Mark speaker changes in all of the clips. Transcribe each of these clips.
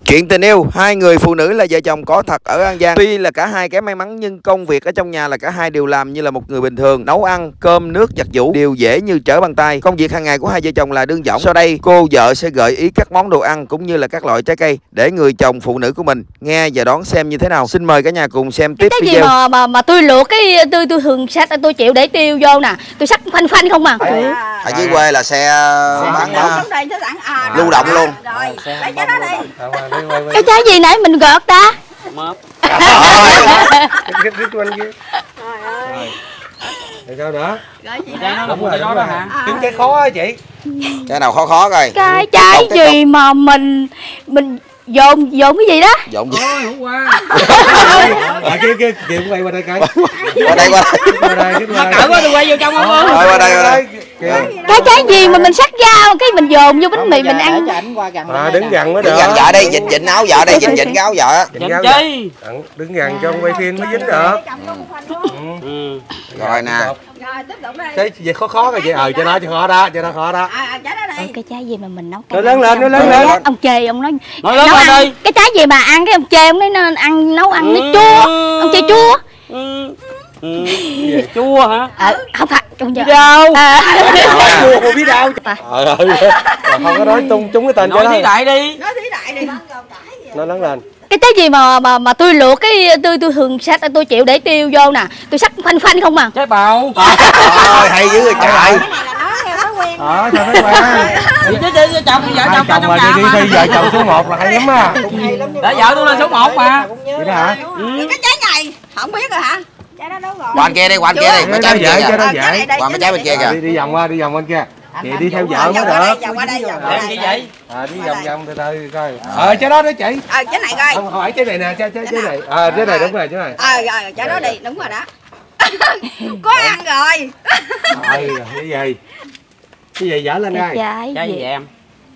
Speaker 1: Chuyện tình yêu, hai người phụ nữ là vợ chồng có thật ở An Giang. Tuy là cả hai kém may mắn nhưng công việc ở trong nhà là cả hai đều làm như là một người bình thường. Nấu ăn, cơm, nước, giặt giũ đều dễ như trở bàn tay. Công việc hàng ngày của hai vợ chồng là đơn giản. Sau đây, cô vợ sẽ gợi ý các món đồ ăn cũng như là các loại trái cây để người chồng phụ nữ của mình nghe và đón xem như thế nào. Xin mời cả nhà cùng xem tiếp video.
Speaker 2: Cái gì mà tôi luộc cái tôi thường xách, tôi chịu để tiêu vô nè. Tôi xách phanh phanh không mà.
Speaker 1: Ở dưới quê là xe bán lưu động luôn.
Speaker 3: Rồi, lấy cái đó đi.
Speaker 2: Cái trái gì nãy mình gọt ta?
Speaker 4: Mớp.
Speaker 5: Cái quanh kia. Rồi sao nữa?
Speaker 4: Đúng rồi đó hả?
Speaker 5: Kiếm cái khó á chị.
Speaker 1: Cái nào khó khó coi.
Speaker 2: Cái trái gì mà mình dồn cái gì đó?
Speaker 1: Dồn gì?
Speaker 4: Ôi, hôm qua.
Speaker 5: Kia cũng quay qua đây coi.
Speaker 1: Qua đây.
Speaker 4: Mà cỡ quá tôi quay vô trong không ơi.
Speaker 1: Qua đây.
Speaker 2: Cái trái gì mà mình sắc rau cái mình dồn vô bánh mì mình ăn.
Speaker 5: Đứng gần mới được.
Speaker 1: Đứng gần vợ đi, vịn áo vợ đây, vịn cái áo vợ.
Speaker 4: Vịn chi?
Speaker 5: Đứng gần cho quay phim mới dính được.
Speaker 1: Rồi nè.
Speaker 3: Rồi, tiếp tục đi.
Speaker 5: Cái gì khó rồi chị, cho nó khó đó.
Speaker 3: Trái đó đi.
Speaker 2: Cái trái gì mà mình nấu
Speaker 5: Nó lớn lên.
Speaker 2: Ông chê ông nói
Speaker 4: Nói lớn lên đi.
Speaker 2: cái trái gì mà ăn cái ông chê ông nói nên ăn nấu ăn nó chua. Ông chê chua.
Speaker 4: Chua hả?
Speaker 2: Không phải trong giờ.
Speaker 4: Đâu?
Speaker 5: Chua cô biết đâu. Không có nói trúng cái tên cho nó.
Speaker 4: Nói thí đại đi.
Speaker 3: Nói thí đại đi.
Speaker 5: Nó lớn lên.
Speaker 2: Cái trái gì mà tôi luộc cái tôi thường xách, tôi chịu để tiêu vô nè. Tôi xách phanh phanh không mà.
Speaker 4: Trái bào.
Speaker 1: Trời hay dữ rồi trời.
Speaker 3: Cái này là nói theo thói quen.
Speaker 5: Sao mấy bạn?
Speaker 4: Chứ chồng vợ chồng
Speaker 5: chồng mà đi thi vợ chồng số 1 là hay lắm á.
Speaker 4: Đã vợ tôi lên số 1 mà.
Speaker 5: Vậy đó hả?
Speaker 3: Cái trái này không biết rồi hả? Trái đó đúng rồi.
Speaker 1: Qua kia đi, mấy trái bên kia kìa. Qua mấy trái bên kia kìa.
Speaker 5: Đi vòng bên kia. Chị đi theo vợ mới được.
Speaker 3: Vòng qua đây.
Speaker 4: Gì vậy?
Speaker 5: Đi vòng từ từ coi. Trái đó chị.
Speaker 3: Trái này coi.
Speaker 5: Không hỏi trái này nè, trái này. Trái này đúng rồi, trái này.
Speaker 3: Rồi, trái đó đi, đúng rồi đó. Có ăn rồi. Cái gì dở lên đây.
Speaker 4: Trái gì em?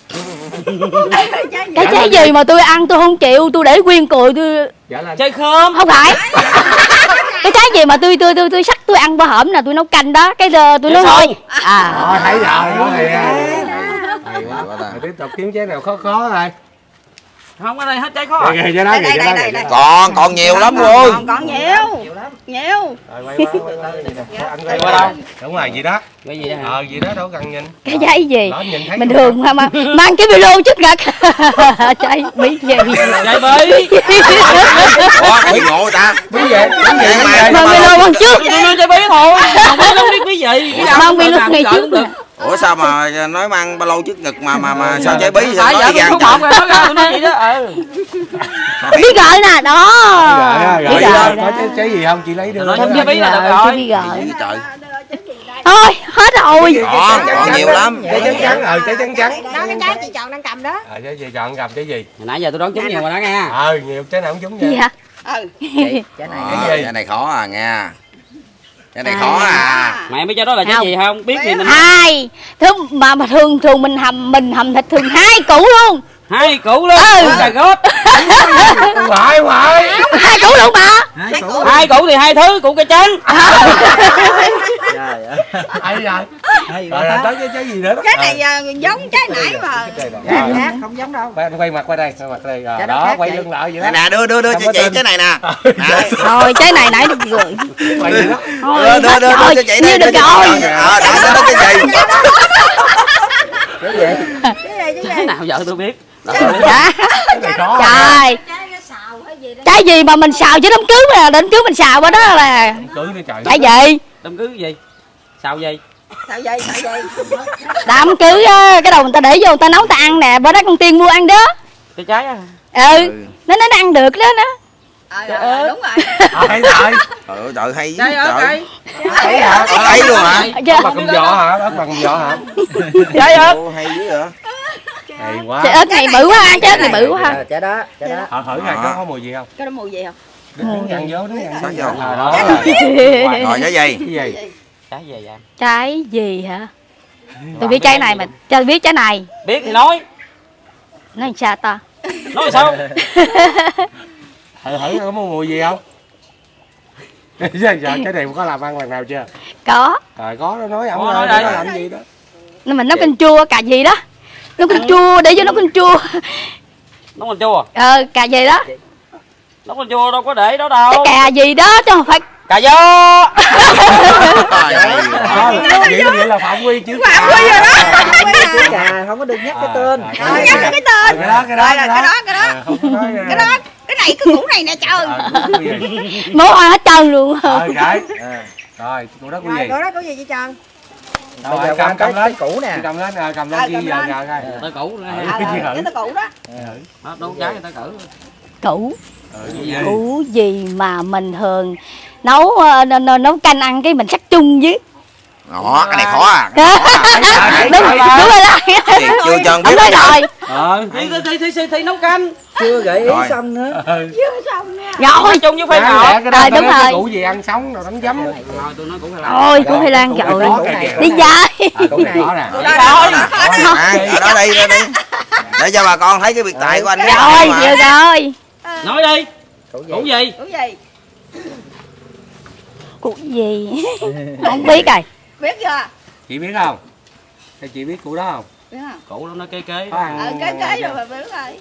Speaker 2: Cái trái gì mà tôi ăn tôi không chịu, tôi để nguyên cùi tôi.
Speaker 4: Trái khóm.
Speaker 2: Không phải. Cái trái gì mà tôi sắc tôi ăn bữa hổm nè, tôi nấu canh đó, cái tôi nói thôi.
Speaker 5: Thấy rồi. Tiếp tục kiếm trái nào khó rồi.
Speaker 4: Không, ở đây hết trái khó.
Speaker 5: Đây.
Speaker 1: Còn nhiều lắm luôn.
Speaker 3: Còn nhiều.
Speaker 5: Rồi quay qua đâu? Đúng rồi, gì đó.
Speaker 4: Cái gì đó hả?
Speaker 5: Gì đó đâu cần nhìn.
Speaker 2: Cái trái gì? Bình thường mà mang cái video trước ngực. Trái bí gì?
Speaker 4: Trái bí.
Speaker 1: Bị ngộ người ta.
Speaker 5: Bí gì?
Speaker 2: Mang video bằng trước.
Speaker 4: Tôi nói trái bí thôi. Không biết nó biết bí gì.
Speaker 2: Mang video ngày trước.
Speaker 1: Ủa sao mà nói mang ba lô trước ngực mà sao trái bí sao
Speaker 4: nói gan trời. Tôi nói gì đó.
Speaker 2: Bí gợi nè, đó.
Speaker 5: Bí gợi. Có trái gì không chị lấy được.
Speaker 4: Nói trái bí là được rồi.
Speaker 2: Bí gợi.
Speaker 1: Trời.
Speaker 2: Thôi, hết rồi.
Speaker 1: Còn nhiều lắm.
Speaker 5: Trái trắng. Trái trắng.
Speaker 3: Đó cái trái chị chọn đang cầm đó.
Speaker 5: Trái gì chọn cầm trái gì?
Speaker 4: Nãy giờ tôi đoán trúng nhiều rồi đó nghe.
Speaker 5: Nhiều trái nào cũng trúng vậy.
Speaker 2: Gì hả?
Speaker 1: Trái này khó à nha. Cái này khó à.
Speaker 4: Mẹ biết cho đó là trái gì không? Biết thì mình
Speaker 2: hai. Thứ mà thường mình hầm thịt thường 2 củ luôn.
Speaker 4: 2 củ luôn. Cà rốt.
Speaker 5: Hoài.
Speaker 2: 2 củ luôn mà.
Speaker 4: 2 củ thì 2 thứ, củ cải trắng.
Speaker 5: Hay rồi. Rồi tới cái gì nữa đó.
Speaker 3: Cái này giống trái nãy mà. Không giống đâu.
Speaker 5: Quay mặt qua đây, đó quay lưng lại vậy đó.
Speaker 1: Nè đưa cho chị cái này nè.
Speaker 2: Thôi trái này nãy được rồi.
Speaker 1: Đưa cho chị đi.
Speaker 2: Được rồi.
Speaker 1: Đó cái gì?
Speaker 4: Trái nào vợ tôi biết.
Speaker 2: Trời. Trái gì mà mình xào chứ đám cưới mà đám cưới mình xào đó là. Trái gì?
Speaker 4: Đám cưới gì? Xào gì?
Speaker 2: Đám cưới á, cái đầu người ta để vô người ta nấu người ta ăn nè, bữa đó con Tiên mua ăn đó.
Speaker 4: Cái trái á.
Speaker 2: Nó ăn được đó nó.
Speaker 3: Đúng rồi.
Speaker 1: Trời hay
Speaker 4: Trái ớt.
Speaker 1: ấy luôn hả?
Speaker 5: Bằng cầm giò hả? Bằng cầm giò hả?
Speaker 4: Trái ớt.
Speaker 1: Hay dữ vậy.
Speaker 5: Hay quá.
Speaker 2: Trái ớt này bự quá ha, trái ớt này bự quá ha.
Speaker 3: Trái đó.
Speaker 5: Thử này có mùi gì không?
Speaker 3: Cái đó mùi gì không?
Speaker 5: Đứng dằn vô.
Speaker 1: Rồi trái gì?
Speaker 4: Trái gì vậy?
Speaker 2: Trái gì hả? Tôi biết trái này mà, cho biết trái này.
Speaker 4: Biết thì nói.
Speaker 2: Nói sao ta?
Speaker 4: Nói sao?
Speaker 5: Thử có mùi gì không? Giờ cái này có làm ăn lần nào chưa?
Speaker 2: Có.
Speaker 5: Có nó nói ổng
Speaker 4: nói
Speaker 5: đây làm gì đó.
Speaker 2: Nó mình nấu canh chua cà gì đó. Nấu canh chua để cho nó canh chua.
Speaker 4: Nấu canh chua.
Speaker 2: Cà gì đó.
Speaker 4: Nấu canh chua đâu có để đó đâu.
Speaker 2: Cái cà gì đó chứ không phải
Speaker 4: Cà gió.
Speaker 5: Vậy là phạm quy chứ.
Speaker 3: Phạm quy rồi đó.
Speaker 6: Gà không có được nhắc cái tên.
Speaker 3: Nhắc cái tên.
Speaker 5: Cái đó.
Speaker 3: Cái đó. Cái này cái củ này nè trời.
Speaker 2: món ăn hết trơn luôn.
Speaker 5: Cái. Rồi, củ đó củ gì?
Speaker 3: Củ đó củ gì chị Trần?
Speaker 5: Rồi, cầm lên
Speaker 6: củ nè.
Speaker 5: Cầm lên cầm lên kia giờ coi.
Speaker 4: Tới củ
Speaker 3: Cái củ đó.
Speaker 4: đó. Nấu trái người ta cử.
Speaker 2: Củ. Củ gì mà mình thường nấu canh ăn cái mình sắc chung với.
Speaker 1: Đó, cái này khó à.
Speaker 2: Đúng rồi đó.
Speaker 1: Chưa cho
Speaker 2: Ông nói rồi.
Speaker 4: Thì nấu canh.
Speaker 6: Chưa gợi ý xong nữa.
Speaker 2: Rồi
Speaker 4: Chung với khoai ngọt.
Speaker 2: Đúng rồi.
Speaker 5: Củ gì ăn sống rồi đánh giấm.
Speaker 4: Rồi tôi nói củ khoai lang.
Speaker 2: Ôi củ khoai lang trời. Đi dài.
Speaker 6: Củ này.
Speaker 5: Đó nè.
Speaker 1: Ở đó đi để cho bà con thấy cái biệt tài của anh.
Speaker 2: Rồi vừa rồi.
Speaker 4: Nói đi. Củ gì?
Speaker 3: Củ gì?
Speaker 2: Củ gì? Không biết rồi.
Speaker 3: Biết chưa?
Speaker 5: Chị biết không? Chị biết củ đó không?
Speaker 3: Biết không?
Speaker 4: Củ đó nó kế.
Speaker 3: Kế rồi mà biết rồi.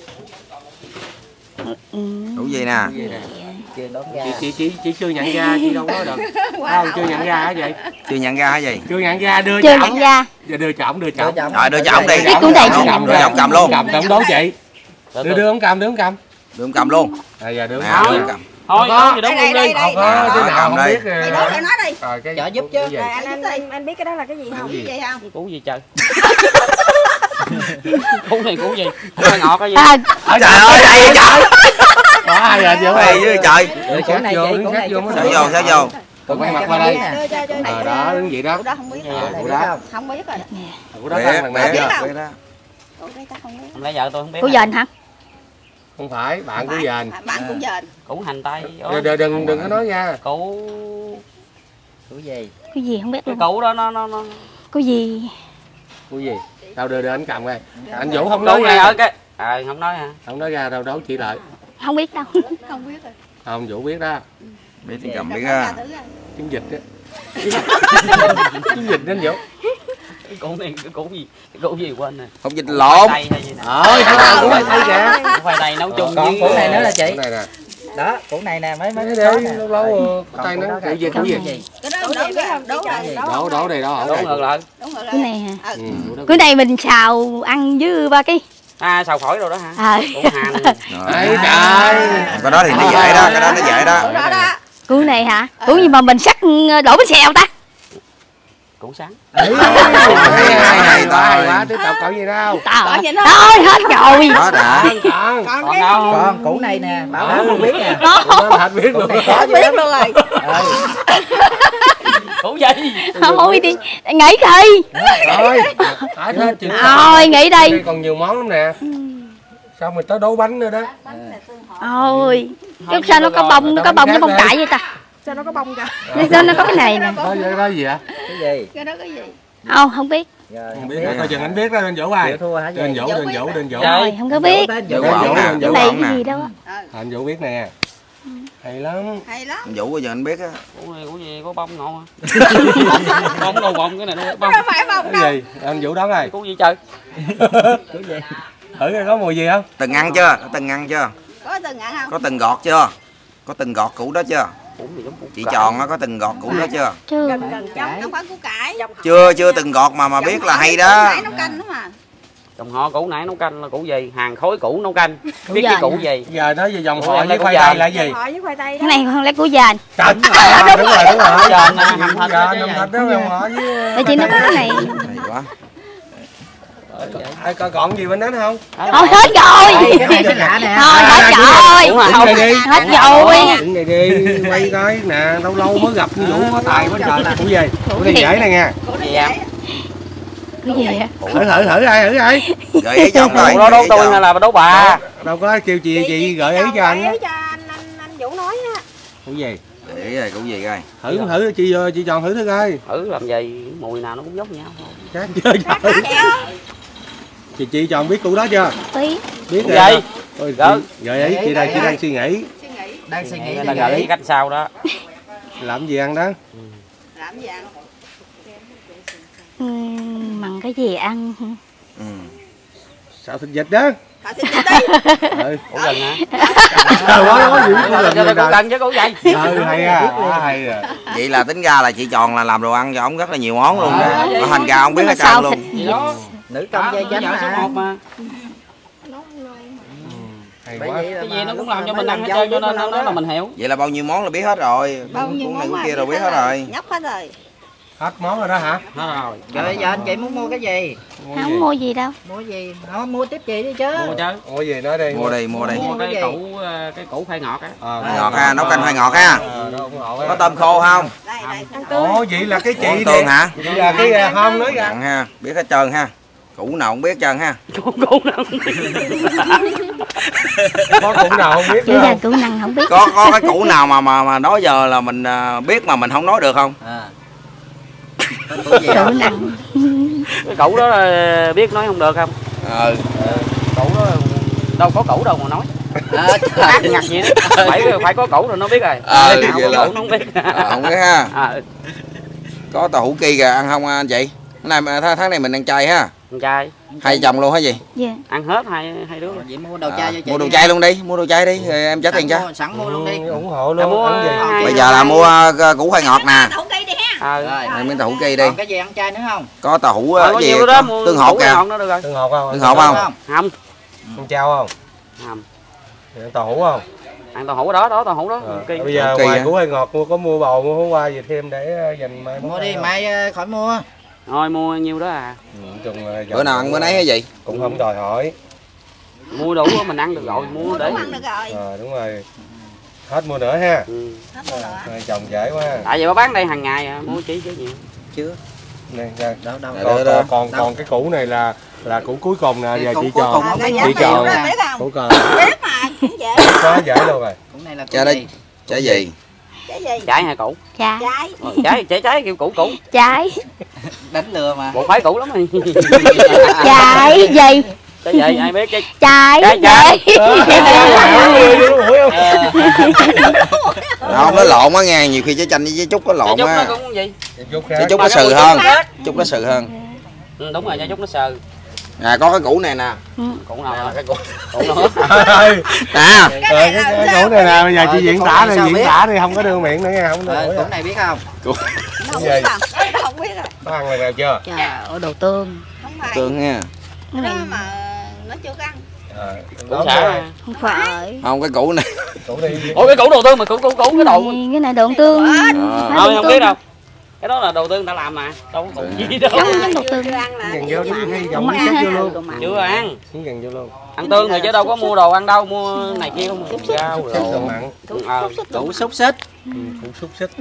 Speaker 1: Củ gì nè?
Speaker 6: Chưa đón ra.
Speaker 5: Chị chưa nhận ra, chị đâu nói được. Không, chưa nhận ra hả vậy?
Speaker 1: Chưa nhận ra hả gì?
Speaker 5: Chưa nhận ra đưa
Speaker 2: Chưa
Speaker 5: cho
Speaker 2: nhận ra.
Speaker 5: Giờ đưa cho ổng.
Speaker 1: Rồi đưa cho ổng đi.
Speaker 2: Cái củ này chưa
Speaker 5: Cầm
Speaker 2: nhận ra.
Speaker 1: Cầm luôn.
Speaker 5: Cầm đón chị. Đưa ổng cầm.
Speaker 1: Đưa ổng cầm luôn.
Speaker 5: Giờ đưa
Speaker 1: Nè,
Speaker 5: ổng
Speaker 1: đưa ổng cầm.
Speaker 4: Thôi thì đúng luôn đi.
Speaker 5: Không có thế nào
Speaker 1: cầm
Speaker 5: không
Speaker 1: đi.
Speaker 5: biết.
Speaker 3: Thì đó lại nói đi.
Speaker 5: Rồi cái
Speaker 6: Chở giúp chứ.
Speaker 5: củ gì?
Speaker 3: Anh biết cái đó là cái gì không? Cái gì không?
Speaker 4: Củ gì trời? Củ này củ gì? Củ khoai ngọt cái gì?
Speaker 1: Trời ơi, đây trời.
Speaker 5: Đó hai giờ chưa
Speaker 1: Đây chứ trời.
Speaker 6: Củ này chị, củ này
Speaker 1: Sao vô.
Speaker 5: Quay mặt qua đây.
Speaker 3: Đưa
Speaker 5: Đó, đứng vậy đó.
Speaker 3: Củ đó không biết.
Speaker 5: Củ đó.
Speaker 3: Không biết rồi.
Speaker 5: Củ đó thằng này
Speaker 1: Biết
Speaker 5: chưa?
Speaker 1: đó.
Speaker 3: Củ đây ta không biết.
Speaker 4: Hôm nay vợ tôi không biết.
Speaker 2: Củ dền hả?
Speaker 5: Không phải, bạn của dền.
Speaker 3: Bạn cũng dền.
Speaker 4: Củ hành tây.
Speaker 5: Đừng có nói nha.
Speaker 4: Củ
Speaker 6: gì?
Speaker 2: Cái gì không biết
Speaker 4: cái
Speaker 2: luôn.
Speaker 4: củ đó nó
Speaker 2: Củ gì?
Speaker 5: Củ gì? Đâu đưa anh cầm coi. Anh Vũ không
Speaker 4: củ
Speaker 5: nói
Speaker 4: này
Speaker 5: ra.
Speaker 4: ở cái không nói hả?
Speaker 5: Không nói ra đâu đấu chị lại.
Speaker 2: Không biết đâu.
Speaker 3: Không biết rồi.
Speaker 5: Không Vũ biết đó.
Speaker 1: Biết thì cầm biết á.
Speaker 5: Chứng dịch á. Chứng dịch đến Vũ.
Speaker 4: Cái củ này cái củ gì? Cái củ gì quên nè.
Speaker 1: Không dịch lộn.
Speaker 4: Tây hay gì nè.
Speaker 5: Củ này thấy kìa.
Speaker 4: Khoai tây nấu chung
Speaker 6: Còn
Speaker 4: với
Speaker 6: củ này nữa là chị.
Speaker 5: Củ này nè.
Speaker 6: Đó, củ này nè mấy
Speaker 5: Để
Speaker 6: đó nè.
Speaker 5: lâu lâu tay nó củ gì củ gì?
Speaker 3: Cái đó đúng biết không? Đúng rồi.
Speaker 5: Đổ đây đó.
Speaker 4: Đúng ngược lại.
Speaker 3: Đúng rồi.
Speaker 2: Cái này hả?
Speaker 5: Ừ.
Speaker 2: Cái này mình xào ăn với ba cái.
Speaker 4: Xào phổi rồi đó hả? Củ hành.
Speaker 5: Ấy trời.
Speaker 1: Cái đó thì nó dễ đó, cái đó nó dễ đó.
Speaker 3: Đó đó.
Speaker 2: Củ này hả? Củ gì mà mình sắc đổ bánh xèo ta?
Speaker 4: Củ sắn.
Speaker 5: Hay quá, tiếp tục cậu gì đâu?
Speaker 3: Còn gì nữa?
Speaker 2: Thôi hết rồi.
Speaker 1: Đó đã.
Speaker 3: Còn
Speaker 4: đâu?
Speaker 6: Còn củ này nè, bảo đảm không biết nè.
Speaker 5: Thật biết luôn.
Speaker 6: Có
Speaker 3: biết luôn rồi.
Speaker 4: Củ gì?
Speaker 2: Thôi đi, nghỉ đi.
Speaker 5: Thôi, hỏi hết chuyện.
Speaker 2: Thôi nghỉ đi.
Speaker 5: Còn nhiều món lắm nè. Sao mình tới đố bánh nữa đó.
Speaker 2: Thôi. Chứ sao nó có bông cái bông cải vậy ta?
Speaker 3: Sao nó có bông kìa?
Speaker 2: Nó có cái này nè.
Speaker 5: Đó gì hả?
Speaker 6: cái gì?
Speaker 3: Cái đó cái gì?
Speaker 2: Không biết.
Speaker 6: Rồi,
Speaker 5: Không biết, coi chừng anh biết đó, lên Vũ ơi.
Speaker 6: chịu thua hả
Speaker 5: Lên
Speaker 6: gì?
Speaker 5: Vũ.
Speaker 2: Rồi, không có biết.
Speaker 1: Vũ ổng nè,
Speaker 2: Cái
Speaker 1: Vũ
Speaker 2: này
Speaker 1: ổng
Speaker 2: cái
Speaker 1: nè.
Speaker 2: gì đâu.
Speaker 5: Anh Vũ biết nè. Hay lắm.
Speaker 3: Hay lắm.
Speaker 1: Vũ bây giờ anh biết á.
Speaker 4: Củ này củ gì có bông ngon hả? Bông cái này nó bông.
Speaker 3: Không phải bông đâu.
Speaker 5: Cái gì? Anh Vũ đoán rồi.
Speaker 4: Củ gì trời?
Speaker 6: Củ gì?
Speaker 5: Thử coi có mùi gì không?
Speaker 1: Từng ăn chưa? Có từng ăn chưa?
Speaker 3: Có từng ăn không?
Speaker 1: Có từng gọt chưa? Có từng gọt củ đó chưa?
Speaker 4: Củ gì giống củ
Speaker 1: Chị
Speaker 4: cải.
Speaker 1: Tròn á có từng gọt củ đó chưa?
Speaker 2: Chưa.
Speaker 3: Gần không phải củ cải.
Speaker 1: Chưa từng gọt mà biết là hay đó.
Speaker 3: Nãy nấu canh đó mà.
Speaker 4: Dòng họ củ nãy nấu canh là củ gì? Hàng khối củ nấu canh. Biết cái củ gì?
Speaker 5: Giờ nói về dòng
Speaker 4: Ủa,
Speaker 5: họ
Speaker 4: em
Speaker 5: với
Speaker 4: lấy
Speaker 5: khoai
Speaker 4: củ
Speaker 5: tây
Speaker 4: dền.
Speaker 5: là gì?
Speaker 3: Hỏi với khoai tây đó.
Speaker 2: Cái này không lấy củ dền.
Speaker 5: Trời đúng rồi.
Speaker 4: Dền nè, hầm thịt đó chứ
Speaker 5: Hầm
Speaker 4: gì?
Speaker 5: thịt đó dòng họ với.
Speaker 2: Để chị nó có cái này.
Speaker 1: Hay quá.
Speaker 5: Coi còn gì bên đó không?
Speaker 2: Thôi hết rồi.
Speaker 6: Cái này cái lạ nè.
Speaker 2: Thôi hết rồi.
Speaker 5: Đứng này đi.
Speaker 2: Hết rồi.
Speaker 5: Đứng này đi, quay coi nè, lâu lâu mới gặp Vũ có tài quá trời. Củ gì? Củ này dễ nè nha.
Speaker 4: Củ gì em?
Speaker 2: Cái gì vậy?
Speaker 5: Thử ai.
Speaker 1: Gợi ý cho ông
Speaker 4: Củ
Speaker 1: rồi.
Speaker 4: đó đố
Speaker 1: gợi ý
Speaker 4: tôi
Speaker 1: cho.
Speaker 4: hay là đố bà?
Speaker 5: Đâu có kêu chị gợi ý cho anh á.
Speaker 3: Gợi ý cho anh Vũ nói á.
Speaker 5: Củ gì?
Speaker 1: Gợi ý rồi, củ gì coi.
Speaker 5: Thử chị Tròn thử coi.
Speaker 4: Thử làm gì? Mùi nào nó cũng giống nhau thôi.
Speaker 5: Chắc chưa chị Tròn biết củ đó chưa?
Speaker 2: Tí.
Speaker 5: Biết
Speaker 4: Củ
Speaker 5: rồi.
Speaker 4: gì?
Speaker 5: Ôi,
Speaker 4: Gợi.
Speaker 5: Gợi ý chị đang suy nghĩ.
Speaker 6: Đang suy nghĩ
Speaker 4: Là gợi ý cách sau đó.
Speaker 5: Làm gì ăn đó?
Speaker 3: Làm gì ăn?
Speaker 2: Mặn cái gì ăn?
Speaker 1: Ừ.
Speaker 5: Xào thịt vịt đó.
Speaker 3: Họ xin tí.
Speaker 4: Củ gừng hả?
Speaker 5: Trời quá dữ
Speaker 4: Cho tôi củ gừng chứ củ dây.
Speaker 5: hay à, hay à.
Speaker 1: Vậy là tính ra là chị Tròn là làm đồ ăn cho ổng rất là nhiều món luôn đó. Thành ra ông biết hết trơn luôn.
Speaker 4: Gì đó.
Speaker 6: Nữ công gia chánh
Speaker 4: số 1 mà.
Speaker 5: Hay
Speaker 6: Bởi
Speaker 5: quá.
Speaker 6: vậy là
Speaker 4: Cái gì
Speaker 6: mà
Speaker 4: nó cũng
Speaker 6: lúc
Speaker 4: làm cho
Speaker 6: mà
Speaker 4: mình ăn
Speaker 6: làm
Speaker 4: hết
Speaker 6: dâu
Speaker 4: trơn cho
Speaker 6: với
Speaker 4: nên nó là mình hiểu.
Speaker 1: Vậy là bao nhiêu món là biết hết rồi.
Speaker 3: Bao nhiêu
Speaker 1: Cuốn
Speaker 3: món
Speaker 1: này cuốn
Speaker 3: mà
Speaker 1: kia rồi biết hết rồi.
Speaker 3: Nhóc hết rồi.
Speaker 5: Hết món rồi đó hả?
Speaker 4: Hết rồi.
Speaker 6: Rồi giờ anh chị muốn mua cái gì?
Speaker 2: Không mua gì đâu.
Speaker 6: Mua gì? Nó mua tiếp chị đi chứ.
Speaker 4: Mua chứ.
Speaker 5: Mua gì nói đi.
Speaker 1: Mua đi, mua đi.
Speaker 4: Mua
Speaker 6: cái gì?
Speaker 4: cái củ khoai ngọt á.
Speaker 1: Ngọt ha, nấu canh khoai ngọt ha.
Speaker 5: Đó ủng hộ
Speaker 1: Có tôm khô không?
Speaker 3: Đây đây.
Speaker 5: Ồ, vậy là cái chị
Speaker 1: Món
Speaker 5: này.
Speaker 1: tương hả?
Speaker 5: Vậy là cái hôm nói ra.
Speaker 1: Dặn ha, biết hết trơn ha. Củ nào không biết hết trơn ha.
Speaker 4: Củ nào.
Speaker 5: Có củ nào không biết
Speaker 2: Chứ
Speaker 5: nữa
Speaker 2: ra
Speaker 5: không?
Speaker 2: củ năng không biết.
Speaker 1: Có cái củ nào mà đó giờ là mình biết mà mình không nói được không?
Speaker 6: Củ gì
Speaker 2: Củ
Speaker 6: không?
Speaker 2: năng.
Speaker 4: Cái củ đó là biết nói không được không? Củ đó đâu có củ đâu mà nói. Ác nhặt gì đó. Phải có củ rồi nó biết rồi.
Speaker 1: Vậy
Speaker 4: Không
Speaker 1: là-
Speaker 4: có củ nó không biết.
Speaker 1: Không biết ha.
Speaker 4: À,
Speaker 1: Có tàu hũ kỳ kìa, ăn không anh chị? Cái này tháng này mình ăn chay ha.
Speaker 4: con trai
Speaker 1: Hai chồng luôn hả gì?
Speaker 2: Dạ.
Speaker 4: ăn hết hai đứa.
Speaker 6: Vậy mua đồ chai cho chị.
Speaker 1: Mua đồ chay luôn đi, mua đồ chay đi rồi em trả tiền cho.
Speaker 6: Sẵn mua luôn đi.
Speaker 5: ủng hộ
Speaker 4: Đã
Speaker 5: luôn.
Speaker 4: mua
Speaker 5: Ăn gì?
Speaker 4: hai-
Speaker 1: Bây giờ là mua củ khoai ngọt nè.
Speaker 3: Đậu cây đi ha.
Speaker 6: Rồi.
Speaker 1: Đây miếng tàu hũ kỳ đi.
Speaker 6: Còn cái gì ăn chay nữa không?
Speaker 1: Có tàu hũ
Speaker 4: Có
Speaker 1: gì?
Speaker 4: nhiêu đó mua
Speaker 1: Tương hột
Speaker 4: củ
Speaker 1: kìa.
Speaker 4: ngọt nữa được rồi.
Speaker 5: Tương hột không?
Speaker 1: Tương hột không?
Speaker 4: Không.
Speaker 5: Ăn chao không?
Speaker 4: Không.
Speaker 5: Ăn tàu hũ không?
Speaker 4: Ăn tàu hũ đó, tàu hũ đó.
Speaker 5: Bây giờ
Speaker 1: Kỳ
Speaker 5: ngoài
Speaker 1: hả?
Speaker 5: củ khoai ngọt mua có mua bầu mua hoa gì thêm để dành mai mốt
Speaker 6: Mua đi
Speaker 5: không?
Speaker 6: mai khỏi mua.
Speaker 4: Thôi mua nhiêu đó à.
Speaker 1: Bữa nào ăn bữa nấy hay gì?
Speaker 5: Cũng không đòi hỏi.
Speaker 4: Mua đủ mình ăn được rồi, mua để.
Speaker 3: Đủ ăn được rồi.
Speaker 5: Đúng rồi. Hết mua nữa ha.
Speaker 4: Ừ.
Speaker 3: Hết mua rồi.
Speaker 5: Hai chồng dễ quá.
Speaker 4: Tại vì bà bán đây hàng ngày à, mua chỉ chứ nhiều.
Speaker 6: Chưa.
Speaker 5: Này, đây.
Speaker 6: Đâu đâu.
Speaker 5: Còn cái củ này là củ cuối cùng nè, giờ
Speaker 6: Củ
Speaker 5: chị
Speaker 6: cuối cùng
Speaker 5: Tròn.
Speaker 6: không biết
Speaker 5: Chị
Speaker 6: giá
Speaker 5: Tròn.
Speaker 6: tiền
Speaker 3: Đó, biết không?
Speaker 5: Củ còn.
Speaker 3: Biết mà, cũng dễ.
Speaker 5: Quá dễ luôn rồi.
Speaker 6: Củ này là củ
Speaker 1: Cha đây.
Speaker 6: gì?
Speaker 1: Trái gì?
Speaker 3: Trái gì?
Speaker 4: Trái hay củ?
Speaker 2: Trái.
Speaker 3: Trái.
Speaker 4: Trái kêu củ.
Speaker 2: Trái.
Speaker 6: Đánh lừa mà.
Speaker 4: Bộ khoái củ lắm rồi.
Speaker 2: Trái gì?
Speaker 4: Trái gì ai biết cái
Speaker 2: Trái
Speaker 4: Trái.
Speaker 2: gì?
Speaker 1: Không, nó lộn á nghe, nhiều khi trái chanh với trái trúc có lộn
Speaker 4: Trái
Speaker 1: á.
Speaker 4: trúc nó cũng gì?
Speaker 1: Trái trúc nó sừ hơn. Trúc nó sừ hơn.
Speaker 4: Ừ, đúng rồi, trái trúc nó sờ.
Speaker 1: Nè có cái củ này nè.
Speaker 4: Củ nào là
Speaker 1: Cái củ.
Speaker 4: củ nữa.
Speaker 1: Nè.
Speaker 5: Cái củ này nè, bây giờ chị diễn tả đi, diễn tả đi, không có đưa miệng nữa nha, không
Speaker 6: Củ
Speaker 5: được.
Speaker 6: này biết không?
Speaker 3: Nó không biết không? Nó không biết rồi.
Speaker 5: Có ăn lần nào chưa?
Speaker 2: Trời ơi, đồ tương.
Speaker 3: Không phải.
Speaker 1: Tương nha.
Speaker 2: Cái
Speaker 3: Nó
Speaker 2: này
Speaker 3: mà nó chưa có ăn.
Speaker 4: Củ xả.
Speaker 2: không phải.
Speaker 1: Không, cái củ này.
Speaker 5: Củ đi.
Speaker 4: Ủa cái củ đầu tương mà củ cái đồ.
Speaker 2: Cái này đồ tương.
Speaker 4: Thôi không biết đâu. Cái đó là đầu tương đã làm mà, đâu có củ gì đâu.
Speaker 2: Giống đồ tương.
Speaker 3: Chưa ăn là
Speaker 5: Gần vô đi, hay
Speaker 2: Không
Speaker 5: giọng
Speaker 2: ăn
Speaker 5: chết
Speaker 2: ha.
Speaker 5: vô luôn.
Speaker 4: Chưa ăn.
Speaker 5: Gần vô luôn.
Speaker 4: Ăn tương thì chứ đâu có mua đồ ăn đâu, mua này kia không. Rau
Speaker 5: Đồ
Speaker 4: rồi.
Speaker 5: mặn.
Speaker 6: Củ xúc xích.
Speaker 5: Củ xúc xích.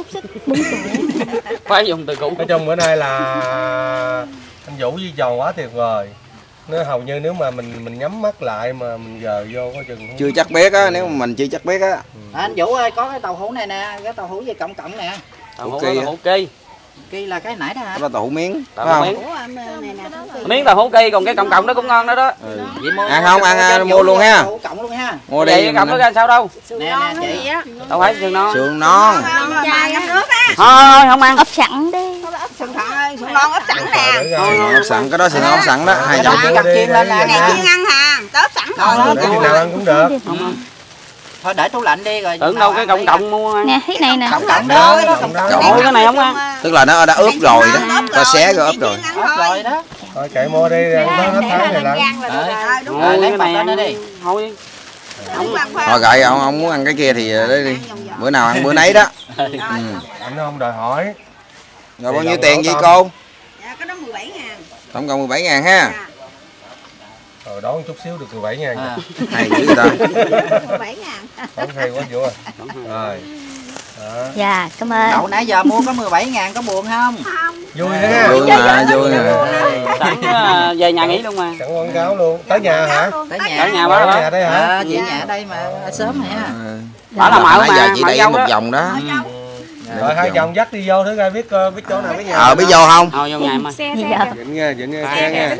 Speaker 4: Phải dùng từ củ.
Speaker 5: Nói chung bữa nay là anh Vũ với Tròn quá tuyệt vời. Nó hầu như nếu mà mình nhắm mắt lại mà mình gờ vô có chừng không.
Speaker 1: Chưa chắc biết á, nếu mà mình chưa chắc biết á.
Speaker 6: Anh Vũ ơi, có cái tàu hũ này nè, cái tàu hũ gì cộng cộng nè.
Speaker 4: Tàu hũ
Speaker 1: Ok.
Speaker 4: là hũ ki.
Speaker 6: Kia là cái nãy đó hả?
Speaker 1: Đó là tàu hũ miếng.
Speaker 4: Tàu
Speaker 1: Phải
Speaker 4: hũ
Speaker 1: không?
Speaker 4: miếng.
Speaker 3: Ủa, này nè.
Speaker 4: Miếng tàu hũ ki, còn cái cộng đó cũng ngon đó đó.
Speaker 6: Vậy mua
Speaker 1: Ăn không? Ăn,
Speaker 6: cho
Speaker 1: mua
Speaker 6: Vũ
Speaker 1: luôn ha.
Speaker 6: tàu hũ cộng luôn ha.
Speaker 1: Mua
Speaker 4: Vậy
Speaker 1: đi.
Speaker 4: cái cộng đó ra sao đâu?
Speaker 6: Nè nè chị.
Speaker 4: Đâu phải sườn non.
Speaker 1: Sườn non.
Speaker 3: Chai ngâm nước á.
Speaker 4: Thôi không ăn.
Speaker 2: Ấp sẵn đi.
Speaker 3: Sườn thọn ơi, sườn non ốp sẵn nè.
Speaker 1: Ốp sẵn, cái đó sườn ốp sẵn đó. Hai
Speaker 6: Cái
Speaker 1: chồng.
Speaker 6: đó chỉ cần chiên lên
Speaker 3: Cái
Speaker 6: là
Speaker 3: này chiên ăn hà, ốp sẵn rồi.
Speaker 5: Để khi nào ăn cũng được.
Speaker 4: Không ăn.
Speaker 6: thôi để tủ lạnh đi rồi.
Speaker 4: Tưởng đâu cái cộng mua ăn.
Speaker 2: Nè, cái này nè.
Speaker 6: cộng cộng đó.
Speaker 4: Ủa cái này không ăn.
Speaker 1: Tức là nó đã ướp rồi đó. Ta xé rồi ướp rồi.
Speaker 6: Ớt rồi đó.
Speaker 5: Thôi kệ mua đi, nó hết tháng này lận.
Speaker 3: Đúng
Speaker 4: Ôi,
Speaker 6: lấy
Speaker 4: cái
Speaker 6: bọc lên
Speaker 4: này
Speaker 6: đó đi.
Speaker 4: thôi.
Speaker 1: Thôi kệ, ông muốn ăn cái kia thì đấy đi. Bữa nào ăn bữa nấy đó.
Speaker 5: Anh không đòi hỏi.
Speaker 1: Rồi bao nhiêu tiền vậy cô?
Speaker 3: Dạ, cái đó 17.000.
Speaker 1: Tổng cộng 17.000 ha.
Speaker 5: Rồi đón chút xíu được 17.000.
Speaker 6: À.
Speaker 1: Hay dữ vậy ta.
Speaker 3: 17.000.
Speaker 5: Không hay quá Vũ ơi. Rồi. Đó.
Speaker 2: Dạ, cảm ơn.
Speaker 6: Đậu nãy giờ mua có 17.000 có buồn không?
Speaker 5: Vui nữa ha.
Speaker 1: Vui mà, vui mà.
Speaker 4: Sẵn về nhà nghỉ luôn mà.
Speaker 5: Chẳng quảng cáo luôn. Tới nhà hả?
Speaker 6: Tới
Speaker 4: Ở
Speaker 6: nhà.
Speaker 4: nhà
Speaker 5: Tới
Speaker 4: bác
Speaker 5: nhà đây hả?
Speaker 6: Chị nhà ở đây mà sớm này ha.
Speaker 4: Đó là mợ
Speaker 1: Nãy giờ
Speaker 4: mà.
Speaker 1: chị
Speaker 4: Mợ
Speaker 1: đẩy
Speaker 4: dâu
Speaker 1: một
Speaker 4: đó.
Speaker 1: vòng đó.
Speaker 5: Rồi hai chồng dắt đi vô thử coi biết chỗ nào cái nhà.
Speaker 1: Biết vô không?
Speaker 4: Thôi vô nhà mà.
Speaker 2: Dạ.
Speaker 5: Dịnh nha, xe nha.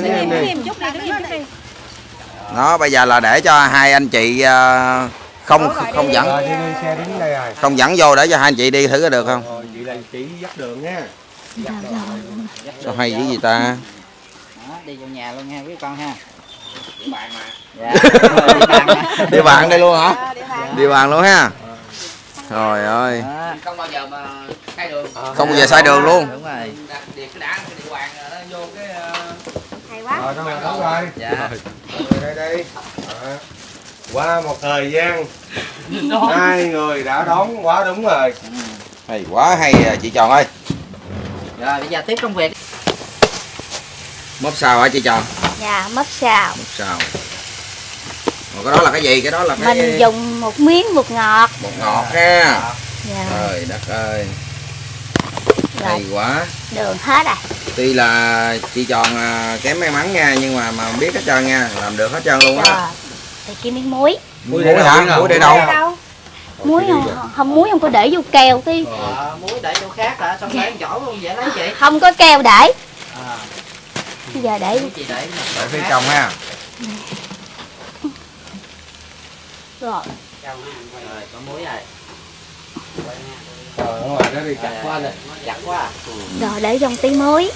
Speaker 1: Đó, bây giờ là để cho hai anh chị không dẫn
Speaker 5: Rồi đi xe đứng đây rồi.
Speaker 1: không dẫn vô để cho hai anh chị đi thử có được không?
Speaker 5: Rồi vậy là chị dắt đường nha.
Speaker 1: Sao hay dữ gì ta?
Speaker 6: Đó, đi vô nhà luôn ha quý con ha. Dạ.
Speaker 1: Đi bạn đây luôn hả?
Speaker 3: Địa bàn.
Speaker 1: Đi bàn luôn ha. Trời ơi.
Speaker 4: Không bao giờ mà sai đường.
Speaker 1: Không bao giờ sai đường luôn.
Speaker 6: Đúng rồi.
Speaker 4: Điệt cái đá cái địa bàn nó vô cái
Speaker 3: Hay quá.
Speaker 5: Rồi, đúng rồi.
Speaker 6: Dạ.
Speaker 5: Đây đây. Qua một thời gian hai người đã đón quá đúng rồi.
Speaker 1: Hay quá hay chị Tròn ơi.
Speaker 6: Rồi bây giờ tiếp công việc.
Speaker 1: Móc xào hả chị Tròn?
Speaker 2: Dạ, mấp xào.
Speaker 1: Móc xào. Rồi cái đó là cái gì? Cái đó là cái
Speaker 2: Mình dùng một miếng bột ngọt.
Speaker 1: bột ngọt ha.
Speaker 2: Dạ.
Speaker 1: Trời đất ơi.
Speaker 2: Rồi,
Speaker 1: Hay quá.
Speaker 2: đường hết rồi.
Speaker 1: Tuy là chị Tròn kém may mắn nha, nhưng mà biết hết trơn nha, làm được hết trơn luôn
Speaker 2: Rồi,
Speaker 1: á.
Speaker 2: thì kiếm miếng muối.
Speaker 1: Muối hả? Muối để đâu?
Speaker 3: Đâu?
Speaker 2: Muối không muối không có để vô keo cái
Speaker 6: Muối để chỗ khác hả? Xong lấy chỗ luôn dễ lấy chị.
Speaker 2: không có keo để.
Speaker 6: À,
Speaker 2: Bây giờ để
Speaker 6: chị để
Speaker 1: Để phía trong ha.
Speaker 2: rồi.
Speaker 6: Rồi có muối rồi.
Speaker 5: Ở ngoài đó đi chặt qua nè.
Speaker 6: Chặt quá.
Speaker 2: Rồi để trong tí muối.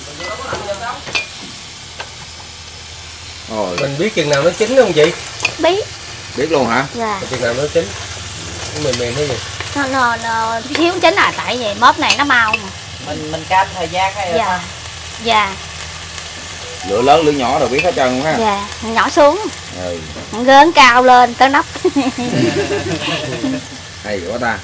Speaker 1: Rồi,
Speaker 5: Mình biết chừng nào nó chín không chị?
Speaker 2: Biết.
Speaker 1: biết luôn hả?
Speaker 2: Dạ.
Speaker 5: Chừng nào nó chín? Nó mềm hay gì?
Speaker 2: Nó thiếu chín à, tại vì mớp này nó mau mà.
Speaker 6: Mình cam thời gian hay là
Speaker 2: Dạ.
Speaker 6: sao?
Speaker 2: Dạ.
Speaker 1: Lửa lớn lửa nhỏ rồi biết hết trơn luôn ha.
Speaker 2: Dạ, nhỏ xuống,
Speaker 1: Ừ.
Speaker 2: gớn cao lên tới nắp.
Speaker 1: Hay quá ta.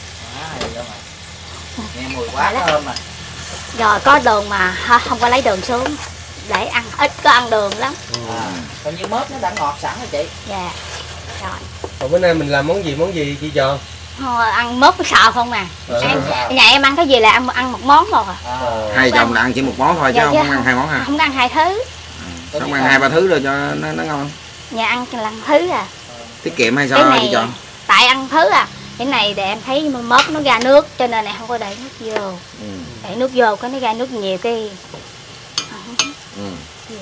Speaker 6: Nghe mùi quá thơm mà.
Speaker 2: Rồi có đường mà không có lấy đường xuống để ăn, ít có ăn đường lắm.
Speaker 6: Còn như mớp nó đã ngọt sẵn rồi chị.
Speaker 2: Dạ. Rồi.
Speaker 5: Còn bữa nay mình làm món gì chị Tròn?
Speaker 2: Thôi, ăn mớp với xào không à. Nhà em ăn cái gì là ăn một món rồi à.
Speaker 1: Hai chồng là ăn chỉ một món thôi chứ
Speaker 2: Dạ,
Speaker 1: không ăn hai món ha.
Speaker 2: Không ăn hai thứ.
Speaker 1: Sao không ăn hai ba thứ rồi cho nó ngon?
Speaker 2: Nhà ăn là thứ à.
Speaker 1: Tiết kiệm hay
Speaker 2: Cái
Speaker 1: sao
Speaker 2: này
Speaker 1: chị Tròn?
Speaker 2: tại ăn thứ à. Cái này để em thấy mớp nó ra nước cho nên này không có để nước vô.
Speaker 1: Ừ.
Speaker 2: Để nước vô cái nó ra nước nhiều cái.
Speaker 1: Ừ.
Speaker 2: Dạ.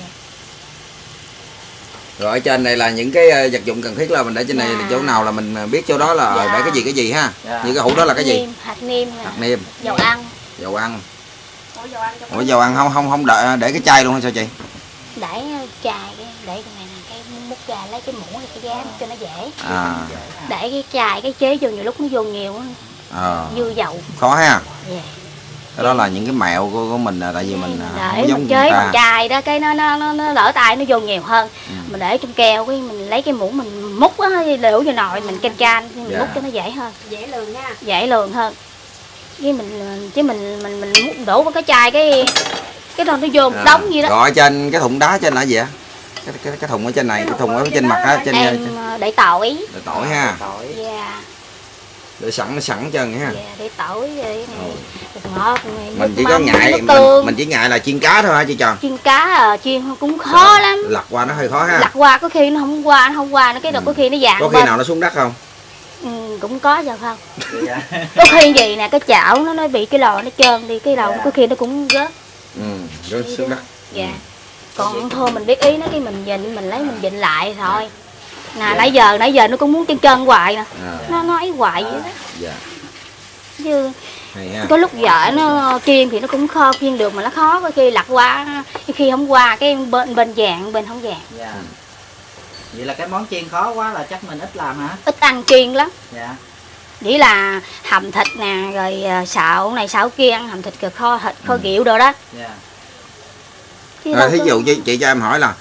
Speaker 1: Rồi ở trên này là những cái vật dụng cần thiết là mình để trên này,
Speaker 2: Dạ.
Speaker 1: chỗ nào là mình biết chỗ đó là
Speaker 2: Dạ.
Speaker 1: để cái gì ha.
Speaker 6: Dạ.
Speaker 1: Như cái hũ đó là cái gì?
Speaker 2: Niêm, hạt niêm nè.
Speaker 1: Hạt niêm,
Speaker 2: Dầu ăn.
Speaker 1: dầu ăn.
Speaker 2: Ủa,
Speaker 1: Ủa dầu ăn không để cái chai luôn hay sao chị?
Speaker 2: để chài để cái này nè, cái múc ra lấy cái muỗng hay cái gám cho nó dễ.
Speaker 1: À.
Speaker 2: Để cái chài cái chế vô nhiều lúc nó vô nhiều á, dư dầu.
Speaker 1: Khó ha.
Speaker 2: Dạ.
Speaker 1: Cái đó là những cái mẹo của mình, tại vì mình
Speaker 2: để
Speaker 1: không giống
Speaker 2: mình
Speaker 1: người
Speaker 2: chế
Speaker 1: ta.
Speaker 2: bằng chài đó cái nó lỡ tay nó vô nhiều hơn.
Speaker 1: Ừ.
Speaker 2: Mình để trong keo cái mình lấy cái muỗng mình múc á, đổ vô nồi mình canh mình
Speaker 1: Dạ.
Speaker 2: múc cho nó dễ hơn,
Speaker 3: Dễ lường nha.
Speaker 2: dễ lường hơn. Với mình múc đổ vào cái chai cái đó nó vô một đống gì đó.
Speaker 1: Rồi ở trên cái thùng đá trên là gì ạ? Cái thùng ở trên này, cái thùng ở trên mặt á, trên
Speaker 2: Em để tỏi.
Speaker 1: để tỏi ha.
Speaker 6: Tỏi.
Speaker 2: Dạ.
Speaker 1: Để sẵn chân ha.
Speaker 2: Dạ, để tỏi để ngọt.
Speaker 1: Mình chỉ có ngại mình chỉ ngại là chiên cá thôi hả chị Tròn?
Speaker 2: Chiên cá chiên cũng khó lắm.
Speaker 1: Lặt qua nó hơi khó ha.
Speaker 2: Lặt qua có khi nó không qua nó cái đầu có khi nó vàng
Speaker 1: Có khi nào nó xuống đất không?
Speaker 2: cũng có giờ không.
Speaker 6: Dạ.
Speaker 2: Có khi gì nè cái chảo nó bị cái lò nó trơn đi cái lò có khi nó cũng rớt.
Speaker 1: Rớt xuống đất.
Speaker 2: Dạ. Còn thôi mình biết ý nó cái mình lấy mình vịn lại thôi. Nè nãy giờ nó cũng muốn chân hoài nè. Nó ấy hoài vậy đó.
Speaker 1: Dạ.
Speaker 2: Chứ
Speaker 1: Hay ha.
Speaker 2: có lúc vợ nó chiên thì nó cũng khó chiên được mà nó khó, có khi lặt qua khi không qua cái bên vàng bên không vàng.
Speaker 6: Dạ. Vậy là cái món chiên khó quá là chắc mình ít làm hả?
Speaker 2: Ít ăn chiên lắm.
Speaker 6: Dạ.
Speaker 2: Chỉ là hầm thịt nè rồi xào này xào kia, ăn hầm thịt rồi kho thịt kho rượu đồ đó.
Speaker 6: Dạ.
Speaker 2: Chứ đâu
Speaker 1: Thí
Speaker 2: có-
Speaker 1: dụ chị cho em hỏi là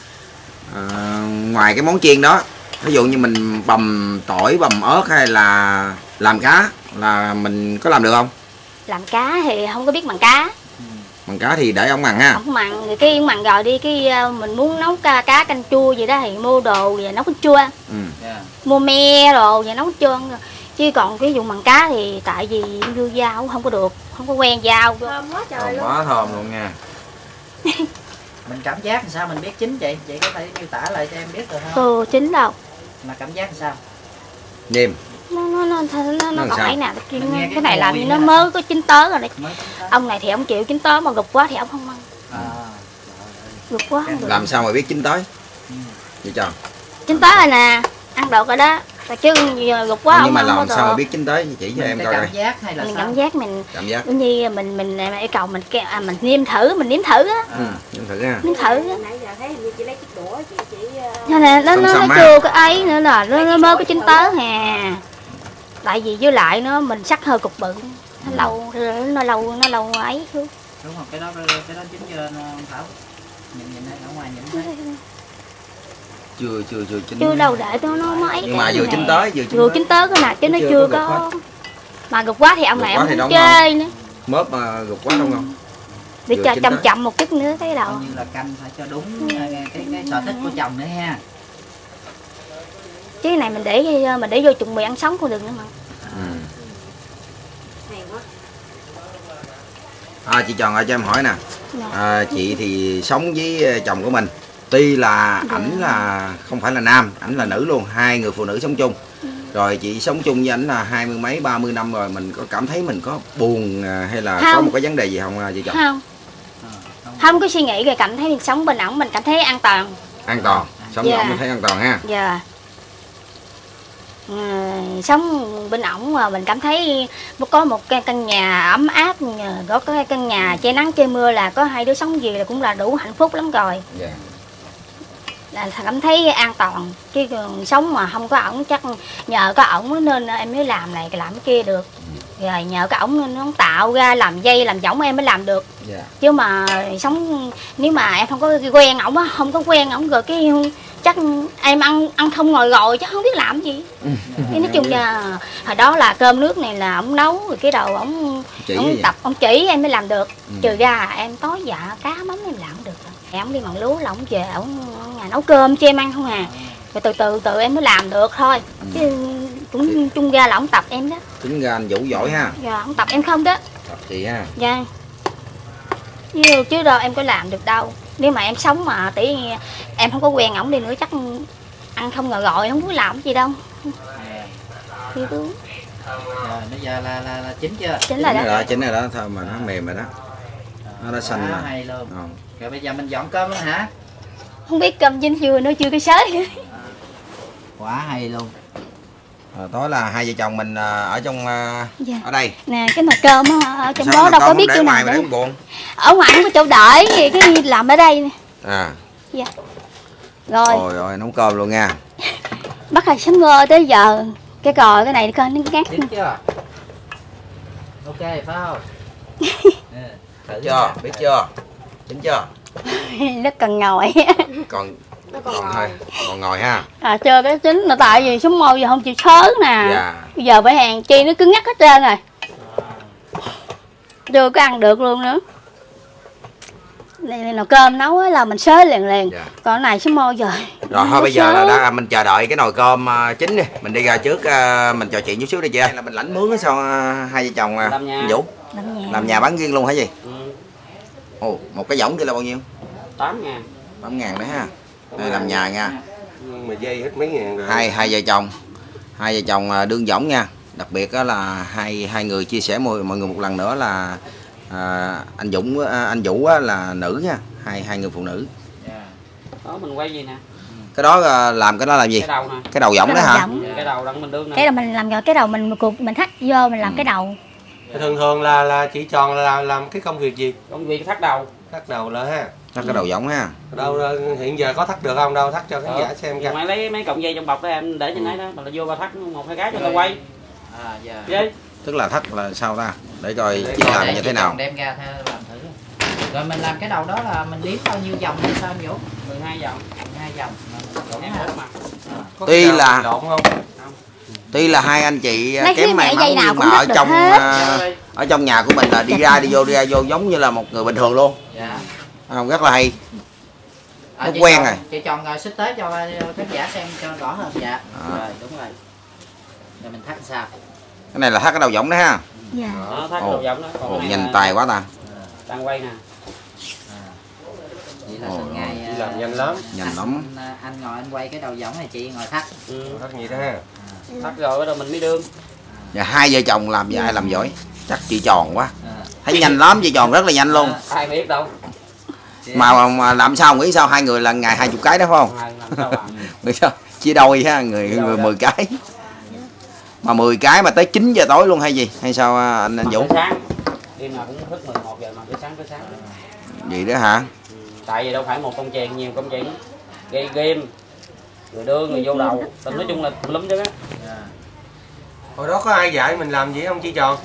Speaker 1: ngoài cái món chiên đó, ví dụ như mình bằm tỏi bằm ớt hay là làm cá là mình có làm được không?
Speaker 2: làm cá thì không có biết bằng cá,
Speaker 1: Bằng cá thì để ông mặn ha.
Speaker 2: không mặn rồi cái mặn rồi đi cái mình muốn nấu cá canh chua gì đó thì mua đồ về nấu canh chua,
Speaker 6: Dạ.
Speaker 2: mua me đồ về nấu canh chua. Chứ còn cái vụ mặn cá thì tại vì vô dao không có được, không có quen dao.
Speaker 3: Thơm quá trời luôn.
Speaker 1: Quá thơm luôn nha.
Speaker 6: Mình cảm giác làm sao mình biết chín chị? Chị có thể miêu tả lại cho em biết được không?
Speaker 2: Chín đâu
Speaker 6: Mà cảm giác làm sao?
Speaker 1: Nêm.
Speaker 2: nó
Speaker 1: làm
Speaker 2: còn
Speaker 1: sao?
Speaker 2: ấy nào
Speaker 6: Mình nghe
Speaker 2: cái này là
Speaker 6: mùi
Speaker 2: nó
Speaker 6: nè.
Speaker 2: mới có chín tới rồi đấy.
Speaker 6: Mới chín tới.
Speaker 2: Ông này thì ông chịu chín tới mà gục quá thì ông không ăn,
Speaker 6: À,
Speaker 2: gục quá không được.
Speaker 1: Làm sao mà biết chín tới? Chị Tròn.
Speaker 2: Chín tới rồi nè, ăn được rồi đó. Chứ giờ gục quá
Speaker 1: Nhưng
Speaker 2: ông
Speaker 1: mà
Speaker 2: không
Speaker 1: làm
Speaker 2: có
Speaker 1: sao mà
Speaker 2: được.
Speaker 1: biết chín tới? Chỉ cho em
Speaker 6: cái
Speaker 1: coi
Speaker 6: cảm
Speaker 1: coi.
Speaker 6: giác hay là
Speaker 2: Mình
Speaker 6: sao?
Speaker 2: cảm giác mình
Speaker 1: Cảm giác.
Speaker 2: như mình yêu cầu mình mình nêm thử á,
Speaker 1: Nếm thử ha.
Speaker 2: nếm thử á.
Speaker 3: Nãy giờ thấy hình như chị lấy chiếc đũa chị
Speaker 2: Cho nên nó chưa cái ấy nữa là nó mới có chín tới hà. Tại vì với lại mình sắc hơi cục bự, nó lâu ấy chứ.
Speaker 6: Đúng không? Cái đó chín chưa Thảo? Nhìn đây ở ngoài nhìn thấy.
Speaker 1: Chưa chín.
Speaker 2: Chưa đâu để nó ấy.
Speaker 1: Nhưng mà vừa chín tới,
Speaker 2: vừa chín tới cái nào chứ nó chưa có. Mà gục quá thì ông này ông không chơi nữa.
Speaker 1: Mớp mà gục quá không ngon.
Speaker 2: Để cho chậm một chút nữa cái đầu.
Speaker 6: Như là canh phải cho đúng cái sở thích của chồng nữa ha.
Speaker 2: Chứ cái này mình để vô chuẩn bị ăn sống không được nữa mà.
Speaker 1: Chị Tròn ơi cho em hỏi nè. Chị thì sống với chồng của mình. Tuy là ảnh là không phải là nam, ảnh là nữ luôn, hai người phụ nữ sống chung. Rồi chị sống chung với ảnh là 20 mấy 30 năm rồi, mình có cảm thấy mình có buồn hay là có một cái vấn đề gì không chị Tròn?
Speaker 2: Không có suy nghĩ rồi, cảm thấy mình sống bên ổng mình cảm thấy an toàn.
Speaker 1: An toàn, sống với ổng mình thấy an toàn ha.
Speaker 2: Dạ. Sống bên ổng mà mình cảm thấy có một cái căn nhà ấm áp, có cái căn nhà che nắng che mưa là có hai đứa sống gì là cũng là đủ hạnh phúc lắm rồi.
Speaker 1: Dạ.
Speaker 2: Là cảm thấy an toàn, chứ sống mà không có ổng chắc nhờ có ổng nên em mới làm này làm cái kia được. Rồi nhờ cái ổng nên nó tạo ra làm dây làm võng em mới làm được. Chứ mà sống nếu mà em không có quen ổng á, không có quen ổng rồi cái chắc em ăn không ngồi rồi chắc không biết làm gì. Cái nói chung là hồi đó là cơm nước này là ổng nấu rồi cái đầu ổng tập ổng chỉ em mới làm được. Trừ ra em tối dạ cá mắm em làm được. Ổng đi mặn lúa là ổng về ổng nhà nấu cơm cho em ăn không à. Rồi từ em mới làm được thôi. Chứ cũng chung ra là ổng tập em đó.
Speaker 1: Tính ra anh Vũ giỏi ha.
Speaker 2: Dạ, ổng tập em không đó.
Speaker 1: Tập chị ha.
Speaker 2: Dạ. Chứ đâu em có làm được đâu. Nếu mà em sống mà tỷ em không có quen ổng đi nữa chắc ăn không ngờ gọi không có làm gì đâu. Bây
Speaker 6: giờ là chín chưa?
Speaker 2: Chín rồi đó.
Speaker 1: Chín rồi đó, thôi mà nó mềm rồi đó. Nó đã xanh rồi.
Speaker 6: Hay luôn. Rồi bây giờ mình dọn cơm nữa hả?
Speaker 2: Không biết cơm chín chưa nữa, chưa cái sới.
Speaker 6: Quá hay luôn.
Speaker 1: Tối là hai vợ chồng mình ở trong ở đây.
Speaker 2: Nè cái nồi cơm ở trong đó đâu có biết chỗ nào nữa. Ở ngoài không có chỗ đợi gì cái làm ở đây nè. Dạ. Rồi.
Speaker 1: Rồi nấu cơm luôn nha.
Speaker 2: Bắt đầu sớm ngơ tới giờ. Cái cò cái này coi nó ngát.
Speaker 6: Chín chưa? Ok phải không?
Speaker 1: Chưa, biết chưa? Chín chưa?
Speaker 2: Nó cần ngồi.
Speaker 1: Còn thôi, còn ngồi ha.
Speaker 2: Chưa cái chín là tại vì sống môi giờ không chịu sớ nè. Bây giờ phải hàng chi nó cứng ngắc hết trơn rồi. Chưa có ăn được luôn nữa. Này nồi cơm nấu là mình sớ liền. Còn cái này sống môi rồi.
Speaker 1: Rồi thôi bây giờ là mình chờ đợi cái nồi cơm chín đi. Mình đi ra trước mình trò chuyện chút xíu đi chị. Là mình lãnh mướn hay sao hai vợ chồng Vũ? Làm nhà bán riêng luôn hả gì? Ồ, một cái võng kia là bao nhiêu?
Speaker 4: 8.000.
Speaker 1: 8.000 đấy ha. Đây làm nhà nha.
Speaker 5: Mà dây hết mấy ngàn rồi.
Speaker 1: Hai vợ chồng đương võng nha. Đặc biệt đó là hai người chia sẻ mọi người một lần nữa là anh Vũ là nữ nha, hai người phụ nữ.
Speaker 4: Đó mình quay gì nè.
Speaker 1: Cái đó làm gì?
Speaker 4: Cái đầu nè.
Speaker 1: Cái đầu võng đó hả?
Speaker 4: Cái đầu đặng mình đương nè.
Speaker 2: Cái đầu mình làm rồi cái đầu mình thắt vô mình làm cái đầu.
Speaker 5: Thường là chị Tròn là làm cái công việc gì?
Speaker 4: Công việc thắt đầu.
Speaker 5: Thắt đầu là ha.
Speaker 1: Thắt cái đầu võng ha.
Speaker 5: Đâu hiện giờ có thắt được không đâu, thắt cho khán giả xem coi.
Speaker 4: Mày lấy mấy cọng dây trong bọc đó em để trên đấy đó, mà là vô ba thắt một hai cái cho tao quay. Dây.
Speaker 1: Tức là thắt là sao ta? Để coi chị làm như thế nào.
Speaker 6: Đem ra theo làm thử. Rồi mình làm cái đầu đó là mình đếm bao nhiêu vòng hay sao Vũ?
Speaker 4: 12 vòng.
Speaker 6: 12 vòng.
Speaker 1: Tuy là hai anh chị kém may mắn nhưng mà ở trong nhà của mình là đi ra vô giống như là một người bình thường luôn. Rất là hay. Nó quen rồi.
Speaker 6: Chị Tròn rồi xích tới cho khán giả xem cho rõ hơn. Dạ. Rồi đúng rồi. Rồi mình thắt sao?
Speaker 1: Cái này là thắt cái đầu võng đó ha.
Speaker 2: Dạ.
Speaker 4: Thắt đầu võng đó.
Speaker 1: Còn nhanh tài quá ta.
Speaker 4: Đang quay nè.
Speaker 6: Vậy là từng ngày
Speaker 5: làm nhanh lắm.
Speaker 1: Nhanh lắm.
Speaker 6: Anh ngồi anh quay cái đầu võng này chị ngồi thắt.
Speaker 5: Thắt gì đó ha.
Speaker 4: Thắt rồi mình mới đương.
Speaker 1: Và hai vợ chồng làm với ai làm giỏi? Chắc chị Tròn quá. Thấy nhanh lắm, chị Tròn rất là nhanh luôn.
Speaker 4: Ai biết đâu.
Speaker 1: Mà làm sao nghĩ sao hai người là ngày 20 cái đó phải không? Nghĩ sao? Chia đôi ha, người 10 cái. Mà 10 cái mà tới 9 giờ tối luôn hay gì? Hay sao anh Vũ?
Speaker 4: Sáng. Đêm nào cũng thức 11 giờ mà tới sáng.
Speaker 1: Vậy đó hả?
Speaker 4: Tại vì đâu phải một công chuyện, nhiều công chuyện. Game Rồi đưa người vô đầu, nói chung là lúm chứ á.
Speaker 5: Hồi đó có ai dạy mình làm gì không chị Tròn?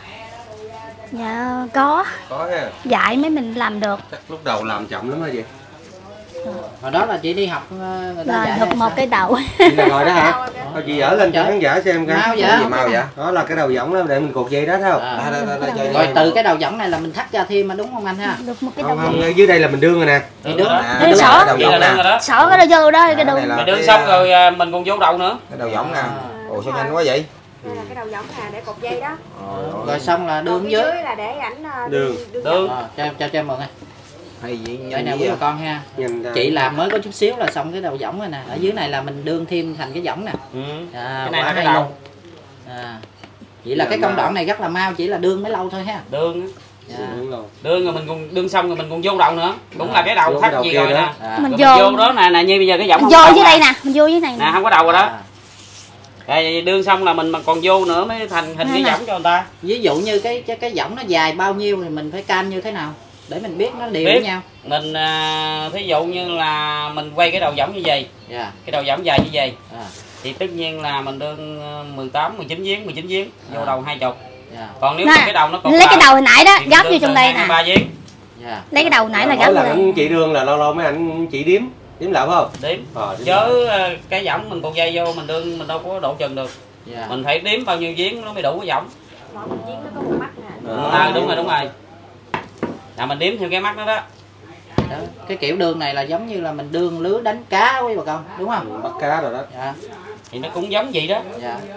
Speaker 2: Dạ có
Speaker 5: ha.
Speaker 2: dạy mấy mình làm được.
Speaker 5: Chắc lúc đầu làm chậm lắm hả chị?
Speaker 6: Hồi đó là chị đi học người ta
Speaker 2: Rồi
Speaker 6: dạy
Speaker 2: được một cái đầu.
Speaker 5: Chị là rồi đó hả? Thôi chị dở lên cho khán giả xem coi.
Speaker 6: Mau vậy?
Speaker 1: Gì mau vậy?
Speaker 5: Đó là cái đầu võng đó để mình cột dây đó thấy không?
Speaker 6: Rồi từ cái đầu võng này là mình thắt ra thêm mà đúng không anh ha?
Speaker 2: Được một cái
Speaker 5: Không,
Speaker 2: đầu.
Speaker 5: không, dưới đây là mình đương rồi nè.
Speaker 6: Thì đúng.
Speaker 2: Cái sỏ.
Speaker 1: Đầu võng nè.
Speaker 2: Sỏ cái đầu vô đó cái đầu.
Speaker 4: Mày đưa xong rồi mình còn vô đầu nữa.
Speaker 1: Cái đầu võng nè. Ồ sao nhanh quá vậy?
Speaker 3: Đây là cái đầu võng nè để cột dây đó.
Speaker 6: Rồi xong là
Speaker 3: Còn
Speaker 6: đường
Speaker 3: phía
Speaker 6: dưới.
Speaker 3: dưới là để ảnh
Speaker 5: Đường.
Speaker 6: Cho em mượn ơi.
Speaker 1: Hay gì
Speaker 6: Đây nè quý bà con ha. Chị làm mới có chút xíu là xong cái đầu võng rồi nè. Ở dưới này là mình đương thêm thành cái võng nè.
Speaker 4: Cái này là cái đầu.
Speaker 6: Chỉ là cái công đoạn này rất là mau, chỉ là đương mới lâu thôi ha.
Speaker 4: Đương rồi mình còn đương xong rồi mình còn vô đầu nữa, cũng là cái đầu thắt gì rồi nè.
Speaker 2: Mình
Speaker 4: vô đó nè như bây giờ cái võng
Speaker 2: vô dưới đây nè, mình vô dưới này
Speaker 4: nè, không có đầu rồi đó. Rồi đương xong là mình mà còn vô nữa mới thành hình cái võng cho người ta.
Speaker 6: Ví dụ như cái võng nó dài bao nhiêu thì mình phải canh như thế nào để mình biết nó đều với nhau.
Speaker 4: Mình thí dụ như là mình quay cái đầu võng như vậy, cái đầu võng dài như vậy, thì tất nhiên là mình đương 18, 19 giếng vô đầu 20. Còn nếu cái đầu nó còn
Speaker 2: lấy cái đầu hồi nãy đó gấp vô trong đây nè.
Speaker 4: 3 giếng.
Speaker 2: Lấy cái đầu nãy là gấp
Speaker 5: mỗi
Speaker 2: vô
Speaker 5: lần
Speaker 2: đây.
Speaker 5: anh chị đương là lâu lâu mấy anh chị đếm lại phải không?
Speaker 4: Đếm. Chứ cái võng mình còn dây vô mình đương mình đâu có độ chừng được. Mình phải đếm bao nhiêu giếng nó mới đủ cái võng.
Speaker 3: Mỗi một giếng nó có một mắt nè.
Speaker 4: Đúng rồi. Là mình đếm theo cái mắt đó đó.
Speaker 6: Đó, cái kiểu đương này là giống như là mình đương lưới đánh cá quý bà con, đúng không?
Speaker 5: Bắt cá rồi đó.
Speaker 4: Thì nó cũng giống vậy đó.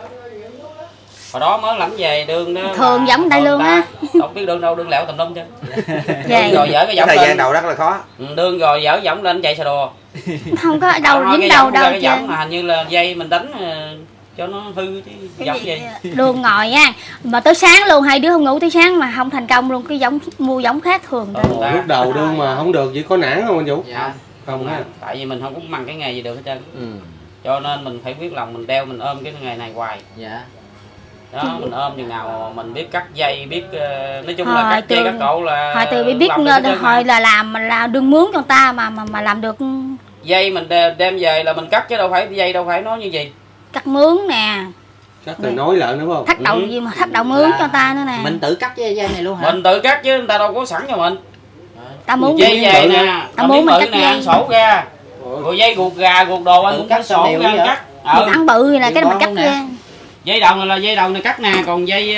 Speaker 4: Hồi đó mới lãnh về đương đó.
Speaker 2: Thường giống đây luôn á.
Speaker 4: Không biết đương đâu, đương lẹo tùm lum chứ.
Speaker 2: Vậy.
Speaker 4: Rồi dở cái võng
Speaker 1: thời
Speaker 4: lên.
Speaker 1: gian đầu rất là khó.
Speaker 4: Đương rồi dở võng lên chạy xe đò.
Speaker 2: Không có đầu dính đầu đâu
Speaker 4: cái
Speaker 2: chứ.
Speaker 4: võng là hình như là dây mình đánh cho nó hư chứ võng gì.
Speaker 2: Đường ngồi nha. Mà tới sáng luôn, hai đứa không ngủ tới sáng mà không thành công luôn, cái giống mua giống khác thường thôi.
Speaker 5: Lúc đầu đương mà không được chỉ có nản không anh Vũ? Không ha.
Speaker 4: Tại vì mình không có măng cái nghề gì được hết trơn. Cho nên mình phải biết lòng mình đeo, mình ôm cái nghề này hoài. Đó, mình ôm chừng nào mình biết cắt dây, biết nói chung là cắt dây cắt cậu là
Speaker 2: hồi từ biết hồi là làm mình là đương mướn cho người ta mà làm được.
Speaker 4: Dây mình đem về là mình cắt chứ đâu phải dây đâu phải nói như gì.
Speaker 2: Cắt mướn nè.
Speaker 5: Cắt từ nối lợn đúng không?
Speaker 2: Thắt đầu gì mà thắt đầu mướn cho người ta nữa nè.
Speaker 6: Mình tự cắt dây này luôn hả?
Speaker 4: Mình tự cắt chứ người ta đâu có sẵn cho mình.
Speaker 2: Ta muốn
Speaker 4: dây về nè,
Speaker 2: ta muốn mình cắt
Speaker 4: nè,
Speaker 2: dây
Speaker 4: sổ ra. Rồi dây guộc gà, guộc đồ anh cũng cắt sổ ra cắt.
Speaker 2: Ăn bự thì là cái mình cắt ra.
Speaker 4: Dây đầu này là dây đầu này cắt nè, còn dây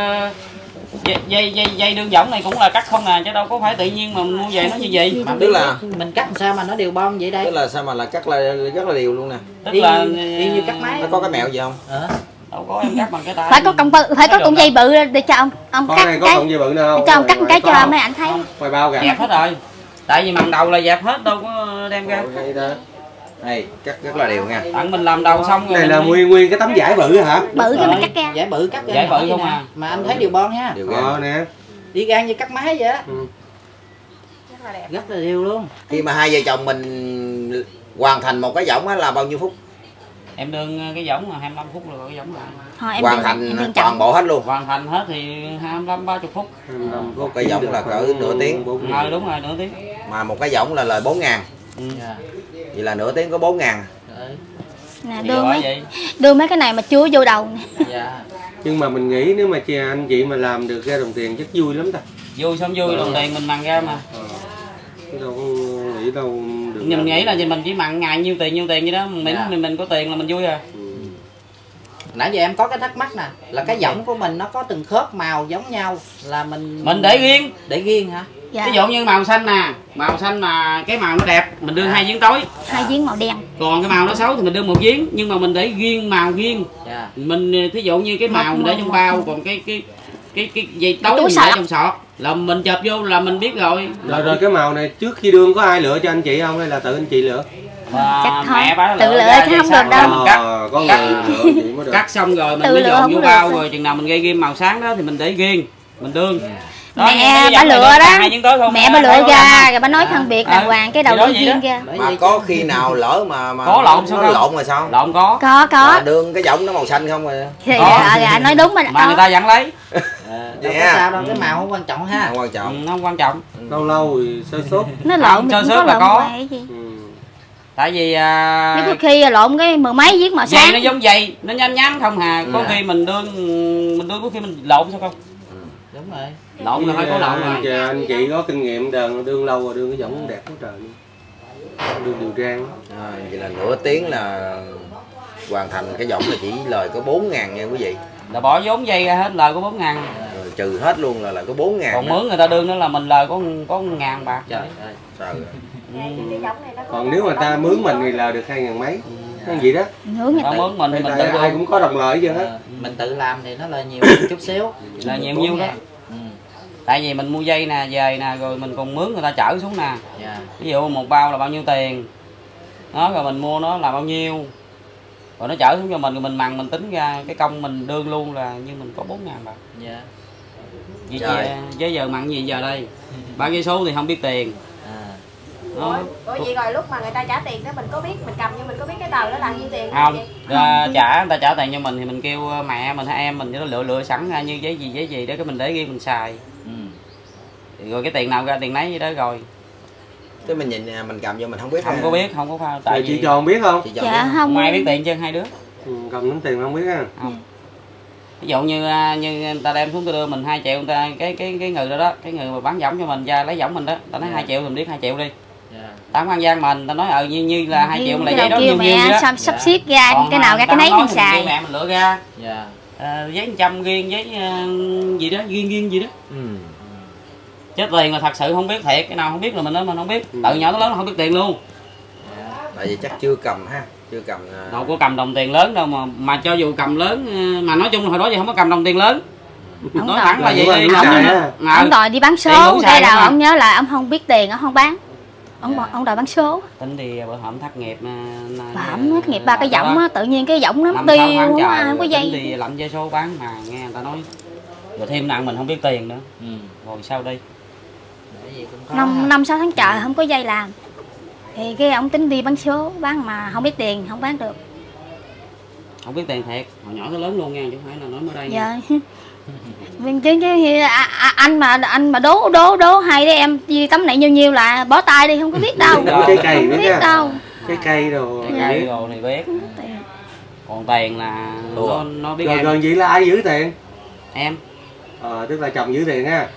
Speaker 4: đương võng này cũng là cắt không nè, chứ đâu có phải tự nhiên mà mình mua về nó như vậy.
Speaker 6: Mà tức là mình cắt làm sao mà nó đều bon vậy đây?
Speaker 1: Tức là sao mà là cắt là rất là đều luôn nè.
Speaker 4: Tức là
Speaker 6: y như cắt máy.
Speaker 1: Nó có cái mẹo gì không?
Speaker 4: Đâu có, em cắt bằng cái tay.
Speaker 2: Phải có cọng bự, phải có cọng dây bự để cho ông cắt
Speaker 5: này có
Speaker 2: cái.
Speaker 5: cọng dây bự nào không?
Speaker 2: Cho ông cắt cái cho mấy ảnh thấy.
Speaker 5: Ngoài bao kìa.
Speaker 4: Dẹp hết rồi. Tại vì màn đầu là dẹp hết, đâu có đem ra.
Speaker 1: Đây, cắt rất là đều nha.
Speaker 4: Tặng mình làm đầu xong rồi.
Speaker 5: Này là nguyên cái tấm vải bự hả?
Speaker 2: Bự cái mình cắt ra.
Speaker 6: Vải bự cắt ra.
Speaker 4: Vải bự không à.
Speaker 6: Mà anh thấy đều bon ha.
Speaker 1: Đều ra.
Speaker 5: Nè.
Speaker 6: Đi gan như cắt máy vậy á.
Speaker 3: Rất là đẹp.
Speaker 6: Rất là đều luôn.
Speaker 1: Khi mà hai vợ chồng mình hoàn thành một cái võng là bao nhiêu phút?
Speaker 4: Em đương cái võng là 25 phút rồi cái võng là.
Speaker 2: Thôi, em
Speaker 1: hoàn thành toàn bộ hết luôn.
Speaker 4: Hoàn thành hết thì 25 30 phút.
Speaker 1: Một cái võng là cỡ nửa tiếng.
Speaker 4: Đúng rồi, nửa tiếng.
Speaker 1: Mà một cái võng là lời 4.000. Vậy là nửa tiếng có 4.000.
Speaker 2: Nè đưa mấy cái này mà chưa vô đầu nè.
Speaker 5: Nhưng mà mình nghĩ nếu mà anh chị mà làm được ra đồng tiền chắc vui lắm ta.
Speaker 4: Vui xong vui, đồng tiền mình mặn ra mà.
Speaker 5: Đâu có nghĩ đâu được.
Speaker 4: Nhưng mình nghĩ là mình chỉ mặn ngày nhiêu tiền vậy đó, mình có tiền là mình vui à.
Speaker 6: Nãy giờ em có cái thắc mắc nè, là cái võng của mình nó có từng khớp màu giống nhau là mình để riêng hả?
Speaker 2: Dạ.
Speaker 4: Ví dụ như màu xanh nè, màu xanh mà cái màu nó đẹp mình đưa 2 giếng tối,
Speaker 2: 2 giếng màu đen.
Speaker 4: còn cái màu nó xấu thì mình đưa 1 giếng, nhưng mà mình để riêng màu riêng. Mình thí dụ như cái màu mình để trong bao, còn cái dây tối mình để trong sọt là mình chộp vô là mình biết rồi.
Speaker 5: Rồi cái màu này trước khi đương có ai lựa cho anh chị không hay là tự anh chị lựa?
Speaker 4: Mẹ bả
Speaker 2: tự lựa chứ không được đâu.
Speaker 5: Có người lựa chị mới được.
Speaker 4: Cắt xong rồi mình mới dọn vô bao, rồi chừng nào mình gây ghim màu sáng đó thì mình để riêng mình đương. Đó,
Speaker 2: mẹ bà lựa đó, mẹ bà lựa ra rồi bà nói phân biệt đàng hoàng cái đầu đi riêng ra.
Speaker 1: Mà có khi nào lỡ mà
Speaker 4: có lộn sao?
Speaker 1: Lộn rồi sao?
Speaker 4: Lộn có.
Speaker 2: Có.
Speaker 1: Đương cái võng nó màu xanh không rồi.
Speaker 2: Thì nói đúng mà.
Speaker 4: Mà người ta vẫn lấy.
Speaker 6: Đâu có sao đâu, cái màu không quan trọng ha.
Speaker 1: Không quan trọng.
Speaker 4: Không quan trọng.
Speaker 5: Lâu lâu thì sơ sốt.
Speaker 2: Nó lộn
Speaker 4: sơ sốt là có. Tại vì
Speaker 2: nếu có khi lộn cái 10 mấy viết màu
Speaker 4: dây
Speaker 2: sáng
Speaker 4: nó giống dây nó nhám nhám không hà, có khi mình đương có khi mình lộn sao không?
Speaker 6: Đúng rồi.
Speaker 4: Lộn là phải có lộn rồi.
Speaker 5: Anh chị có kinh nghiệm đương lâu rồi, đương cái giọng đẹp quá trời luôn. Đương điều trang.
Speaker 1: Vậy là nửa tiếng là hoàn thành cái giọng là chỉ lời có 4.000 nha quý vị.
Speaker 4: Là bỏ vốn dây ra hết lời có 4.000.
Speaker 1: Rồi trừ hết luôn là lại có 4.000.
Speaker 4: Còn mướn người ta đương nữa là mình lời có 1.000 bạc.
Speaker 6: Trời ơi.
Speaker 1: Trời.
Speaker 5: Còn nếu mà ta mướn mình thì là được 2.000 mấy. Cái gì đó.
Speaker 2: mướn
Speaker 4: mình thì mình tự
Speaker 5: ai cũng có đồng lợi chứ hết.
Speaker 6: Mình tự làm thì nó lời nhiều chút xíu.
Speaker 4: Là nhiều nhiêu đó. Tại vì mình mua dây nè, về nè, rồi mình còn mướn người ta chở xuống nè. Ví dụ một bao là bao nhiêu tiền. Đó, rồi mình mua nó là bao nhiêu. Rồi nó chở xuống cho mình, rồi mình mần mình tính ra cái công mình đương luôn là như mình có 4.000 bạc.
Speaker 6: Dạ.
Speaker 4: Với giờ mặn gì giờ đây? Bao nhiêu số thì không biết tiền.
Speaker 3: Ủa vậy rồi lúc mà người ta trả tiền đó mình có biết, mình cầm nhưng mình có biết cái tờ đó là nhiêu tiền
Speaker 4: không? Người ta trả tiền cho mình thì mình kêu mẹ mình hay em mình cho nó lựa sẵn ra như giấy gì để cái mình để riêng mình xài. Rồi cái tiền nào ra tiền nấy vậy đó rồi.
Speaker 1: Cái mình nhìn mình cầm vô mình không biết.
Speaker 4: Không có biết, không có pha. Tại
Speaker 5: vì chị Tròn biết không?
Speaker 2: Dạ không.
Speaker 4: Mai biết tiền chứ hai đứa.
Speaker 5: Cầm nắm tiền không biết ha.
Speaker 4: Không. Ví dụ như người ta đem xuống tôi đưa mình 2 triệu, người ta cái người đó cái người mà bán võng cho mình ra lấy võng mình đó, ta nói 2 triệu thì mình biết 2 triệu đi. Tao ăn gian mình, ta nói như là 2 triệu mà lại giấy đó nhiêu
Speaker 2: mẹ sắp xếp ra cái nào ra cái nấy mình xài.
Speaker 4: Mẹ mình lựa ra. Giấy 100 riêng, giấy gì đó, riêng gì đó. Chết tiền là thật sự không biết thiệt, cái nào không biết là mình nói mình không biết. Từ nhỏ tới lớn không biết tiền luôn.
Speaker 1: Tại vì chắc chưa cầm ha, chưa cầm.
Speaker 4: Đâu có cầm đồng tiền lớn đâu mà cho dù cầm lớn mà nói chung là hồi đó giờ không có cầm đồng tiền lớn. Nói thẳng là vậy đi.
Speaker 2: Ông đòi đi bán số, hay là ông nhớ là ông không biết tiền, ông không bán. Ông đòi bán số.
Speaker 4: Tính thì bữa hổm thất nghiệp
Speaker 2: hổm thất nghiệp ba cái giọng á, tự nhiên cái giọng nó tiêu không có dây.
Speaker 4: Tính thì lạnh dây số bán mà nghe người ta nói. Rồi thêm nặng mình không biết tiền nữa. Rồi sao đi?
Speaker 2: 5-6 tháng trời không có dây làm. Thì cái ông tính đi bán số, bán mà không biết tiền, không bán được.
Speaker 4: Không biết tiền thiệt, hồi nhỏ tới lớn luôn nha, chứ không phải là nói mới đây.
Speaker 2: Dạ. Mình chứ anh mà đố hay đấy em tấm này nhiêu là bỏ tay đi, không có biết đâu.
Speaker 5: Trái cây
Speaker 2: không biết đâu.
Speaker 5: Trái cây đồ.
Speaker 4: Trái cây đồ thì biết. Còn tiền là nó biết.
Speaker 5: Rồi gần vậy là ai giữ tiền?
Speaker 4: Em.
Speaker 5: Tức là chồng giữ tiền ha.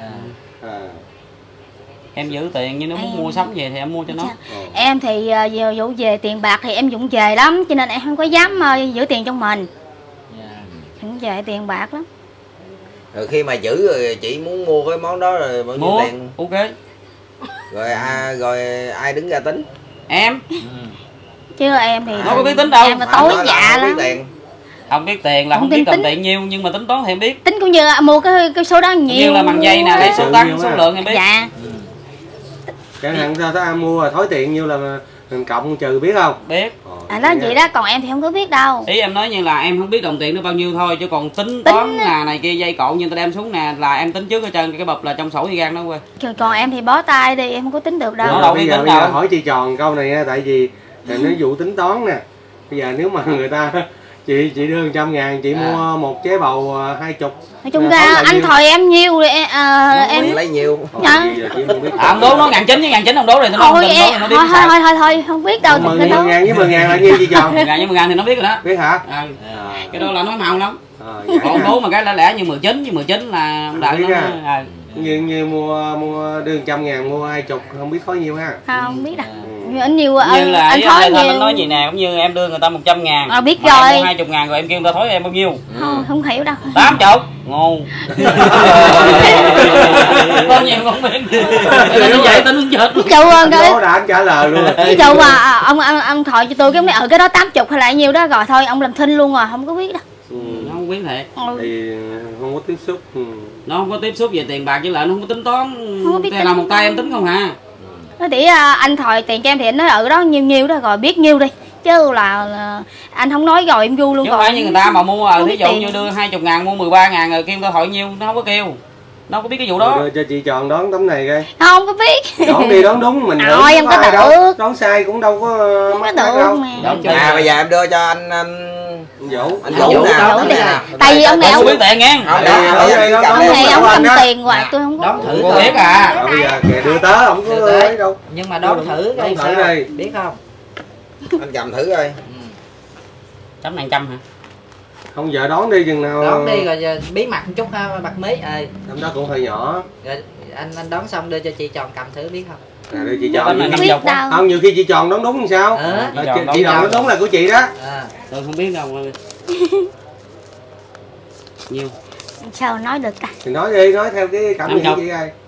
Speaker 4: Em giữ tiền, nhưng nó muốn mua sắm về thì em mua cho nó.
Speaker 2: Em thì vụ về tiền bạc thì em vụng về lắm, cho nên em không có dám giữ tiền trong mình. Vụng về tiền bạc lắm.
Speaker 1: Rồi khi mà giữ rồi chị muốn mua cái món đó rồi bao nhiêu tiền?
Speaker 4: Ok.
Speaker 1: Rồi ai đứng ra tính?
Speaker 4: Em.
Speaker 2: Chứ em thì
Speaker 4: nó có biết tính đâu.
Speaker 2: Em là tối dạ lắm.
Speaker 4: Không biết tiền là không biết đồng tiền nhiêu, nhưng mà tính toán thì em biết.
Speaker 2: Tính cũng như mua cái số đó nhiều.
Speaker 4: Như là bằng dây nè, lấy số tăng, số lượng em biết.
Speaker 2: Dạ.
Speaker 5: Chẳng hạn sao ta mua rồi thối tiền nhiêu là mình cộng trừ biết không?
Speaker 4: Biết.
Speaker 2: Đó vậy đó, còn em thì không có biết đâu.
Speaker 4: Ý em nói như là em không biết đồng tiền nó bao nhiêu thôi, chứ còn tính toán là này kia dây cộ như ta đem xuống nè là em tính trước hết trơn, cái bập là trong sổ thì gan đó quê.
Speaker 2: Còn em thì bó tay đi, em không có tính được đâu.
Speaker 5: Đâu bây giờ hỏi chị Tròn câu này nha, tại vì nó vụ tính toán nè. Bây giờ nếu mà người ta chị đưa 100.000, chị mua một trái bầu 20.
Speaker 2: Nói chung ra anh thòi em nhiêu rồi
Speaker 1: em lấy nhiều.
Speaker 4: Ông đố nó 1.900 với 1.900 ông đố rồi nó
Speaker 2: thôi không biết đâu.
Speaker 5: 10.000 với 10.000 là nhiêu chị Tròn?
Speaker 4: 10.000 với 10.000 thì nó biết rồi đó.
Speaker 5: Biết hả?
Speaker 4: Cái đó là nói màu lắm. Còn đố mà cái lẻ như 19 với 19 là ông đợi nó.
Speaker 5: Như mua đưa 100.000 mua 20 không biết có nhiêu ha.
Speaker 2: Không biết đâu. Nhiều
Speaker 4: như là
Speaker 2: anh thối nhiều.
Speaker 4: Mình nói gì nè, cũng như em đưa người ta 100.000.
Speaker 2: Biết rồi.
Speaker 4: Em mua 20.000 rồi em kêu người ta thối em bao nhiêu?
Speaker 2: Không hiểu đâu.
Speaker 4: 80. Ngu. Bao nhiêu không biết. Như vậy tính chết.
Speaker 2: Ví dụ
Speaker 5: đó đã anh trả lời luôn.
Speaker 2: Ví dụ mà ông thòi cho tôi cái này cái đó 80 hay là nhiêu đó rồi thôi ông làm thinh luôn rồi, không có biết đâu.
Speaker 4: Nó không biết thiệt.
Speaker 5: Thì không có tiếp xúc.
Speaker 4: Nó không có tiếp xúc về tiền bạc với lại nó không có tính toán. Cái nào một tay em tính không hả?
Speaker 2: Nó để anh thòi tiền cho em thì anh nói đó nhiêu đó rồi biết nhiêu đi, chứ là anh không nói rồi em du luôn.
Speaker 4: Chứ không phải như người ta mà mua thí dụ như đưa 20.000 mua 13.000 rồi kêu người ta thòi nhiêu nó không có kêu, nó không có biết cái vụ đó.
Speaker 5: Đưa cho chị Tròn đoán tấm này coi.
Speaker 2: Không có biết.
Speaker 5: Đoán đi đoán đúng mình
Speaker 2: thôi em có được.
Speaker 5: Đoán sai cũng đâu có
Speaker 2: mất đâu.
Speaker 1: Bây giờ em đưa cho anh
Speaker 5: Vũ.
Speaker 1: Anh Vũ nè.
Speaker 2: Tại vì ông này
Speaker 4: không biết tiền nghe.
Speaker 2: Ông này ông cầm tiền hoài tôi không có.
Speaker 6: Đón thử
Speaker 4: cô biết à.
Speaker 5: Bây giờ kìa đưa tới không có ấy đâu.
Speaker 6: Nhưng mà đón thử coi sao biết không?
Speaker 1: Anh cầm thử coi.
Speaker 4: Chấm này 100 hả?
Speaker 5: Không giờ đón đi chừng nào.
Speaker 6: Đón đi rồi giờ bí mật một chút ha bạc mí.
Speaker 5: Năm đó cũng hơi nhỏ.
Speaker 6: Rồi anh đón xong đưa cho chị Tròn cầm thử biết không?
Speaker 5: Đưa chị Tròn.
Speaker 2: Không,
Speaker 5: nhiều khi chị Tròn đón đúng sao? Chị Tròn đón đúng là của chị đó.
Speaker 4: Tôi không biết đâu. Nhiêu?
Speaker 2: Sao nói được ta?
Speaker 5: Thì nói đi, nói theo cái cảm nghĩ của chị ơi.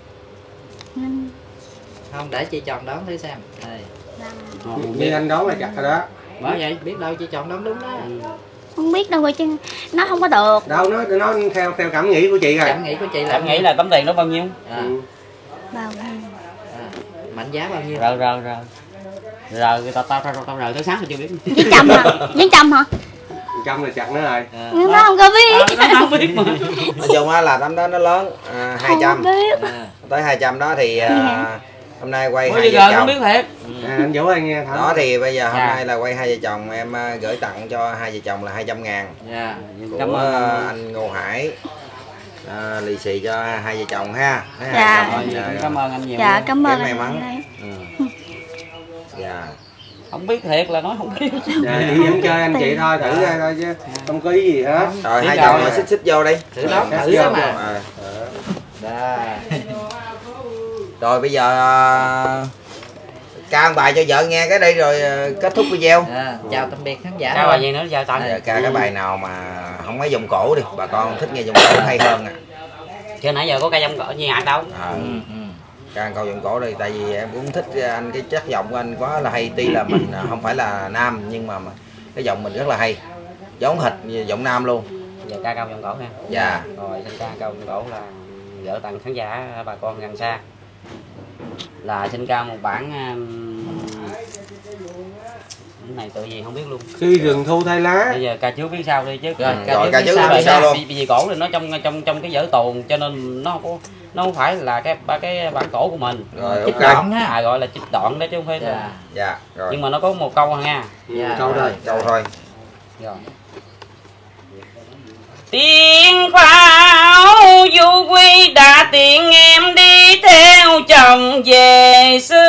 Speaker 6: Không, để chị Tròn đón thử xem.
Speaker 5: Như anh đón là chặt rồi đó.
Speaker 6: Bởi vậy biết đâu chị Tròn đón đúng đó.
Speaker 2: Không biết đâu rồi chứ nó không có được.
Speaker 5: Đâu nó theo cảm nghĩ của chị rồi.
Speaker 6: Cảm nghĩ của chị là
Speaker 4: em nghĩ là tấm tiền nó bao nhiêu?
Speaker 2: Bao nhiêu?
Speaker 6: Mệnh giá bao nhiêu?
Speaker 4: Rồi tao rồi tới sáng rồi chưa biết.
Speaker 2: Với trăm hả? Với trăm hả?
Speaker 5: Trăm là chặt nữa rồi.
Speaker 2: Nó không có biết.
Speaker 4: Nó không biết mà.
Speaker 1: Nói chung á là tấm đó nó lớn 200. Tới 200 đó thì hôm nay quay hai vợ chồng.
Speaker 4: Không biết thiệt.
Speaker 5: Anh Vũ ơi nghe.
Speaker 1: Đó thì bây giờ hôm nay là quay hai vợ chồng, em gửi tặng cho hai vợ chồng là 200.000
Speaker 4: Cảm
Speaker 1: của
Speaker 4: ơn
Speaker 1: anh Ngô Hải. Lì xì cho hai vợ chồng ha.
Speaker 4: Cảm ơn anh nhiều.
Speaker 2: Dạ cảm ơn
Speaker 1: may
Speaker 2: anh.
Speaker 1: mắn. Dạ.
Speaker 4: Không biết thiệt là nói không biết.
Speaker 5: Dạ chị vẫn chơi anh chị thôi, thử ra thôi chứ không có ý gì hết.
Speaker 1: Rồi hai chồng xích vô đi.
Speaker 6: Thử đó, thử đó mà.
Speaker 1: Rồi bây giờ ca một bài cho vợ nghe cái đây rồi kết thúc video.
Speaker 6: Chào tạm biệt khán giả.
Speaker 4: Ca bài gì nữa chào tạm.
Speaker 1: Ca cái bài nào mà không mấy vòng cổ đi, bà con thích nghe vòng cổ hay hơn à.
Speaker 4: Chứ nãy giờ có ca vòng cổ như hạt đâu.
Speaker 1: Ca câu vòng cổ đi, tại vì em cũng thích anh, cái chất giọng của anh quá là hay, tuy là mình không phải là nam nhưng mà cái giọng mình rất là hay, giống hệt như giọng nam luôn.
Speaker 4: Giờ ca câu vòng cổ ha.
Speaker 1: Dạ.
Speaker 4: Rồi xin ca câu vòng cổ là gửi tặng khán giả bà con gần xa. Là xin ca một bản cái này tự gì không biết luôn.
Speaker 5: Khi rừng thu thay lá.
Speaker 4: Bây giờ ca trước biết sao đi chứ.
Speaker 1: Rồi ca trước biết sao luôn.
Speaker 4: Vì cổ thì nó trong cái vở tuồng cho nên nó không phải là cái bản cổ của mình.
Speaker 1: Rồi
Speaker 6: trích đoạn ha.
Speaker 4: Gọi là trích đoạn đó chứ không phải.
Speaker 1: Dạ. Rồi.
Speaker 4: Nhưng mà nó có một câu nha.
Speaker 5: Câu thôi.
Speaker 1: Câu thôi.
Speaker 4: Rồi. Tiếng pháo du quy đã tiện em đi theo chồng về xứ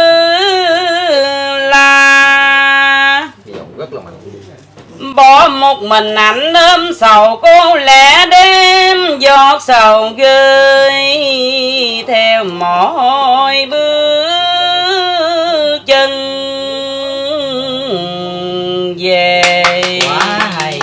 Speaker 4: La.
Speaker 1: Rất là mạnh.
Speaker 4: Bỏ một mình ảnh ôm sầu cô lẻ đêm, giọt sầu gơi theo mỗi bước chân về.
Speaker 6: Quá hay.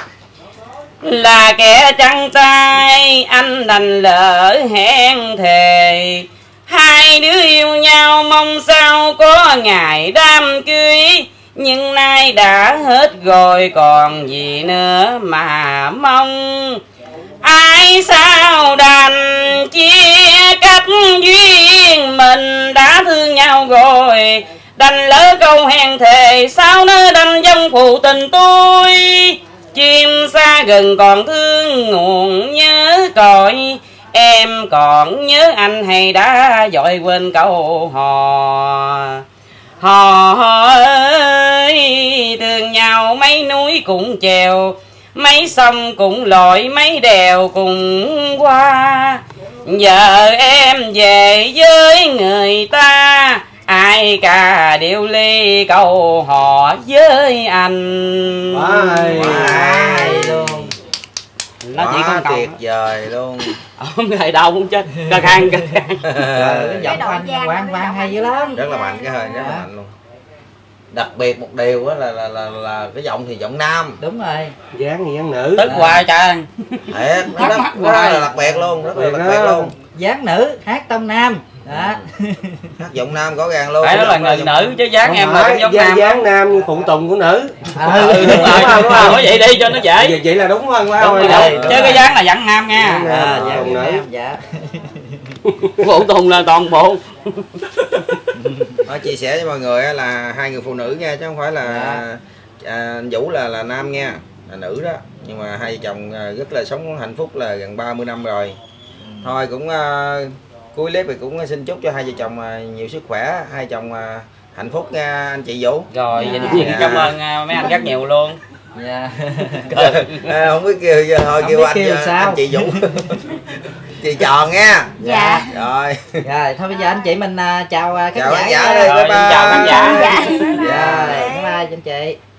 Speaker 4: Là kẻ trắng tay anh đành lỡ hẹn thề, hai đứa yêu nhau mong sao có ngày đám cưới, nhưng nay đã hết rồi còn gì nữa mà mong. Ai sao đành chia cách duyên mình đã thương nhau rồi, đành lỡ câu hẹn thề sao nỡ đành dòng phụ tình tôi. Chim xa gần còn thương nguồn nhớ cội, em còn nhớ anh hay đã dội quên câu hò. Hò ơi thương nhau mấy núi cũng chèo, mấy sông cũng lội, mấy đèo cùng qua. Giờ em về với người ta, ai cả điệu ly câu hò với anh.
Speaker 5: Quá hay
Speaker 6: luôn.
Speaker 4: Nó chỉ có
Speaker 1: tuyệt vời luôn.
Speaker 4: Không thầy đâu cũng chết. Ca khang.
Speaker 6: Cái giọng của anh vang hay dữ lắm.
Speaker 1: Rất là mạnh, cái hơi rất là mạnh luôn. Đặc biệt một điều á là cái giọng thì giọng nam.
Speaker 6: Đúng rồi.
Speaker 5: Dáng thì dáng nữ.
Speaker 4: Tức hoài trời.
Speaker 1: Thiệt, nó rất là đặc biệt luôn, rất là đặc biệt luôn.
Speaker 6: Dáng nữ, hát tông nam. Đó.
Speaker 1: Hát giọng nam rõ ràng luôn.
Speaker 4: Phải đó là người nữ chứ dáng em là giống nam.
Speaker 5: Dáng nam như phụ tùng của nữ.
Speaker 4: Đúng rồi. Nói vậy đi cho nó dễ.
Speaker 5: Vậy là đúng không?
Speaker 4: Chứ cái dáng là dặn nam nha.
Speaker 6: Dáng nữ. Dạ.
Speaker 4: Phụ tùng là toàn bộ.
Speaker 1: Nói chia sẻ với mọi người là hai người phụ nữ nha, chứ không phải là anh Vũ là nam nha, là nữ đó. Nhưng mà hai vợ chồng rất là sống hạnh phúc là gần 30 năm rồi. Thôi cũng cuối clip thì cũng xin chúc cho hai vợ chồng nhiều sức khỏe, hai chồng hạnh phúc nha anh chị Vũ.
Speaker 4: Rồi, cảm ơn mấy anh rất nhiều luôn.
Speaker 6: Dạ.
Speaker 1: Không biết kêu giờ thôi, kêu anh chị Vũ. Chị Tròn nha.
Speaker 2: Dạ.
Speaker 1: Rồi.
Speaker 6: Rồi thôi bây giờ anh chị mình chào khán
Speaker 1: Chào khán
Speaker 6: giả
Speaker 1: giả đi. Bye bye.
Speaker 4: Chào khán giả.
Speaker 2: Dạ.
Speaker 6: Dạ. Bye bye anh chị.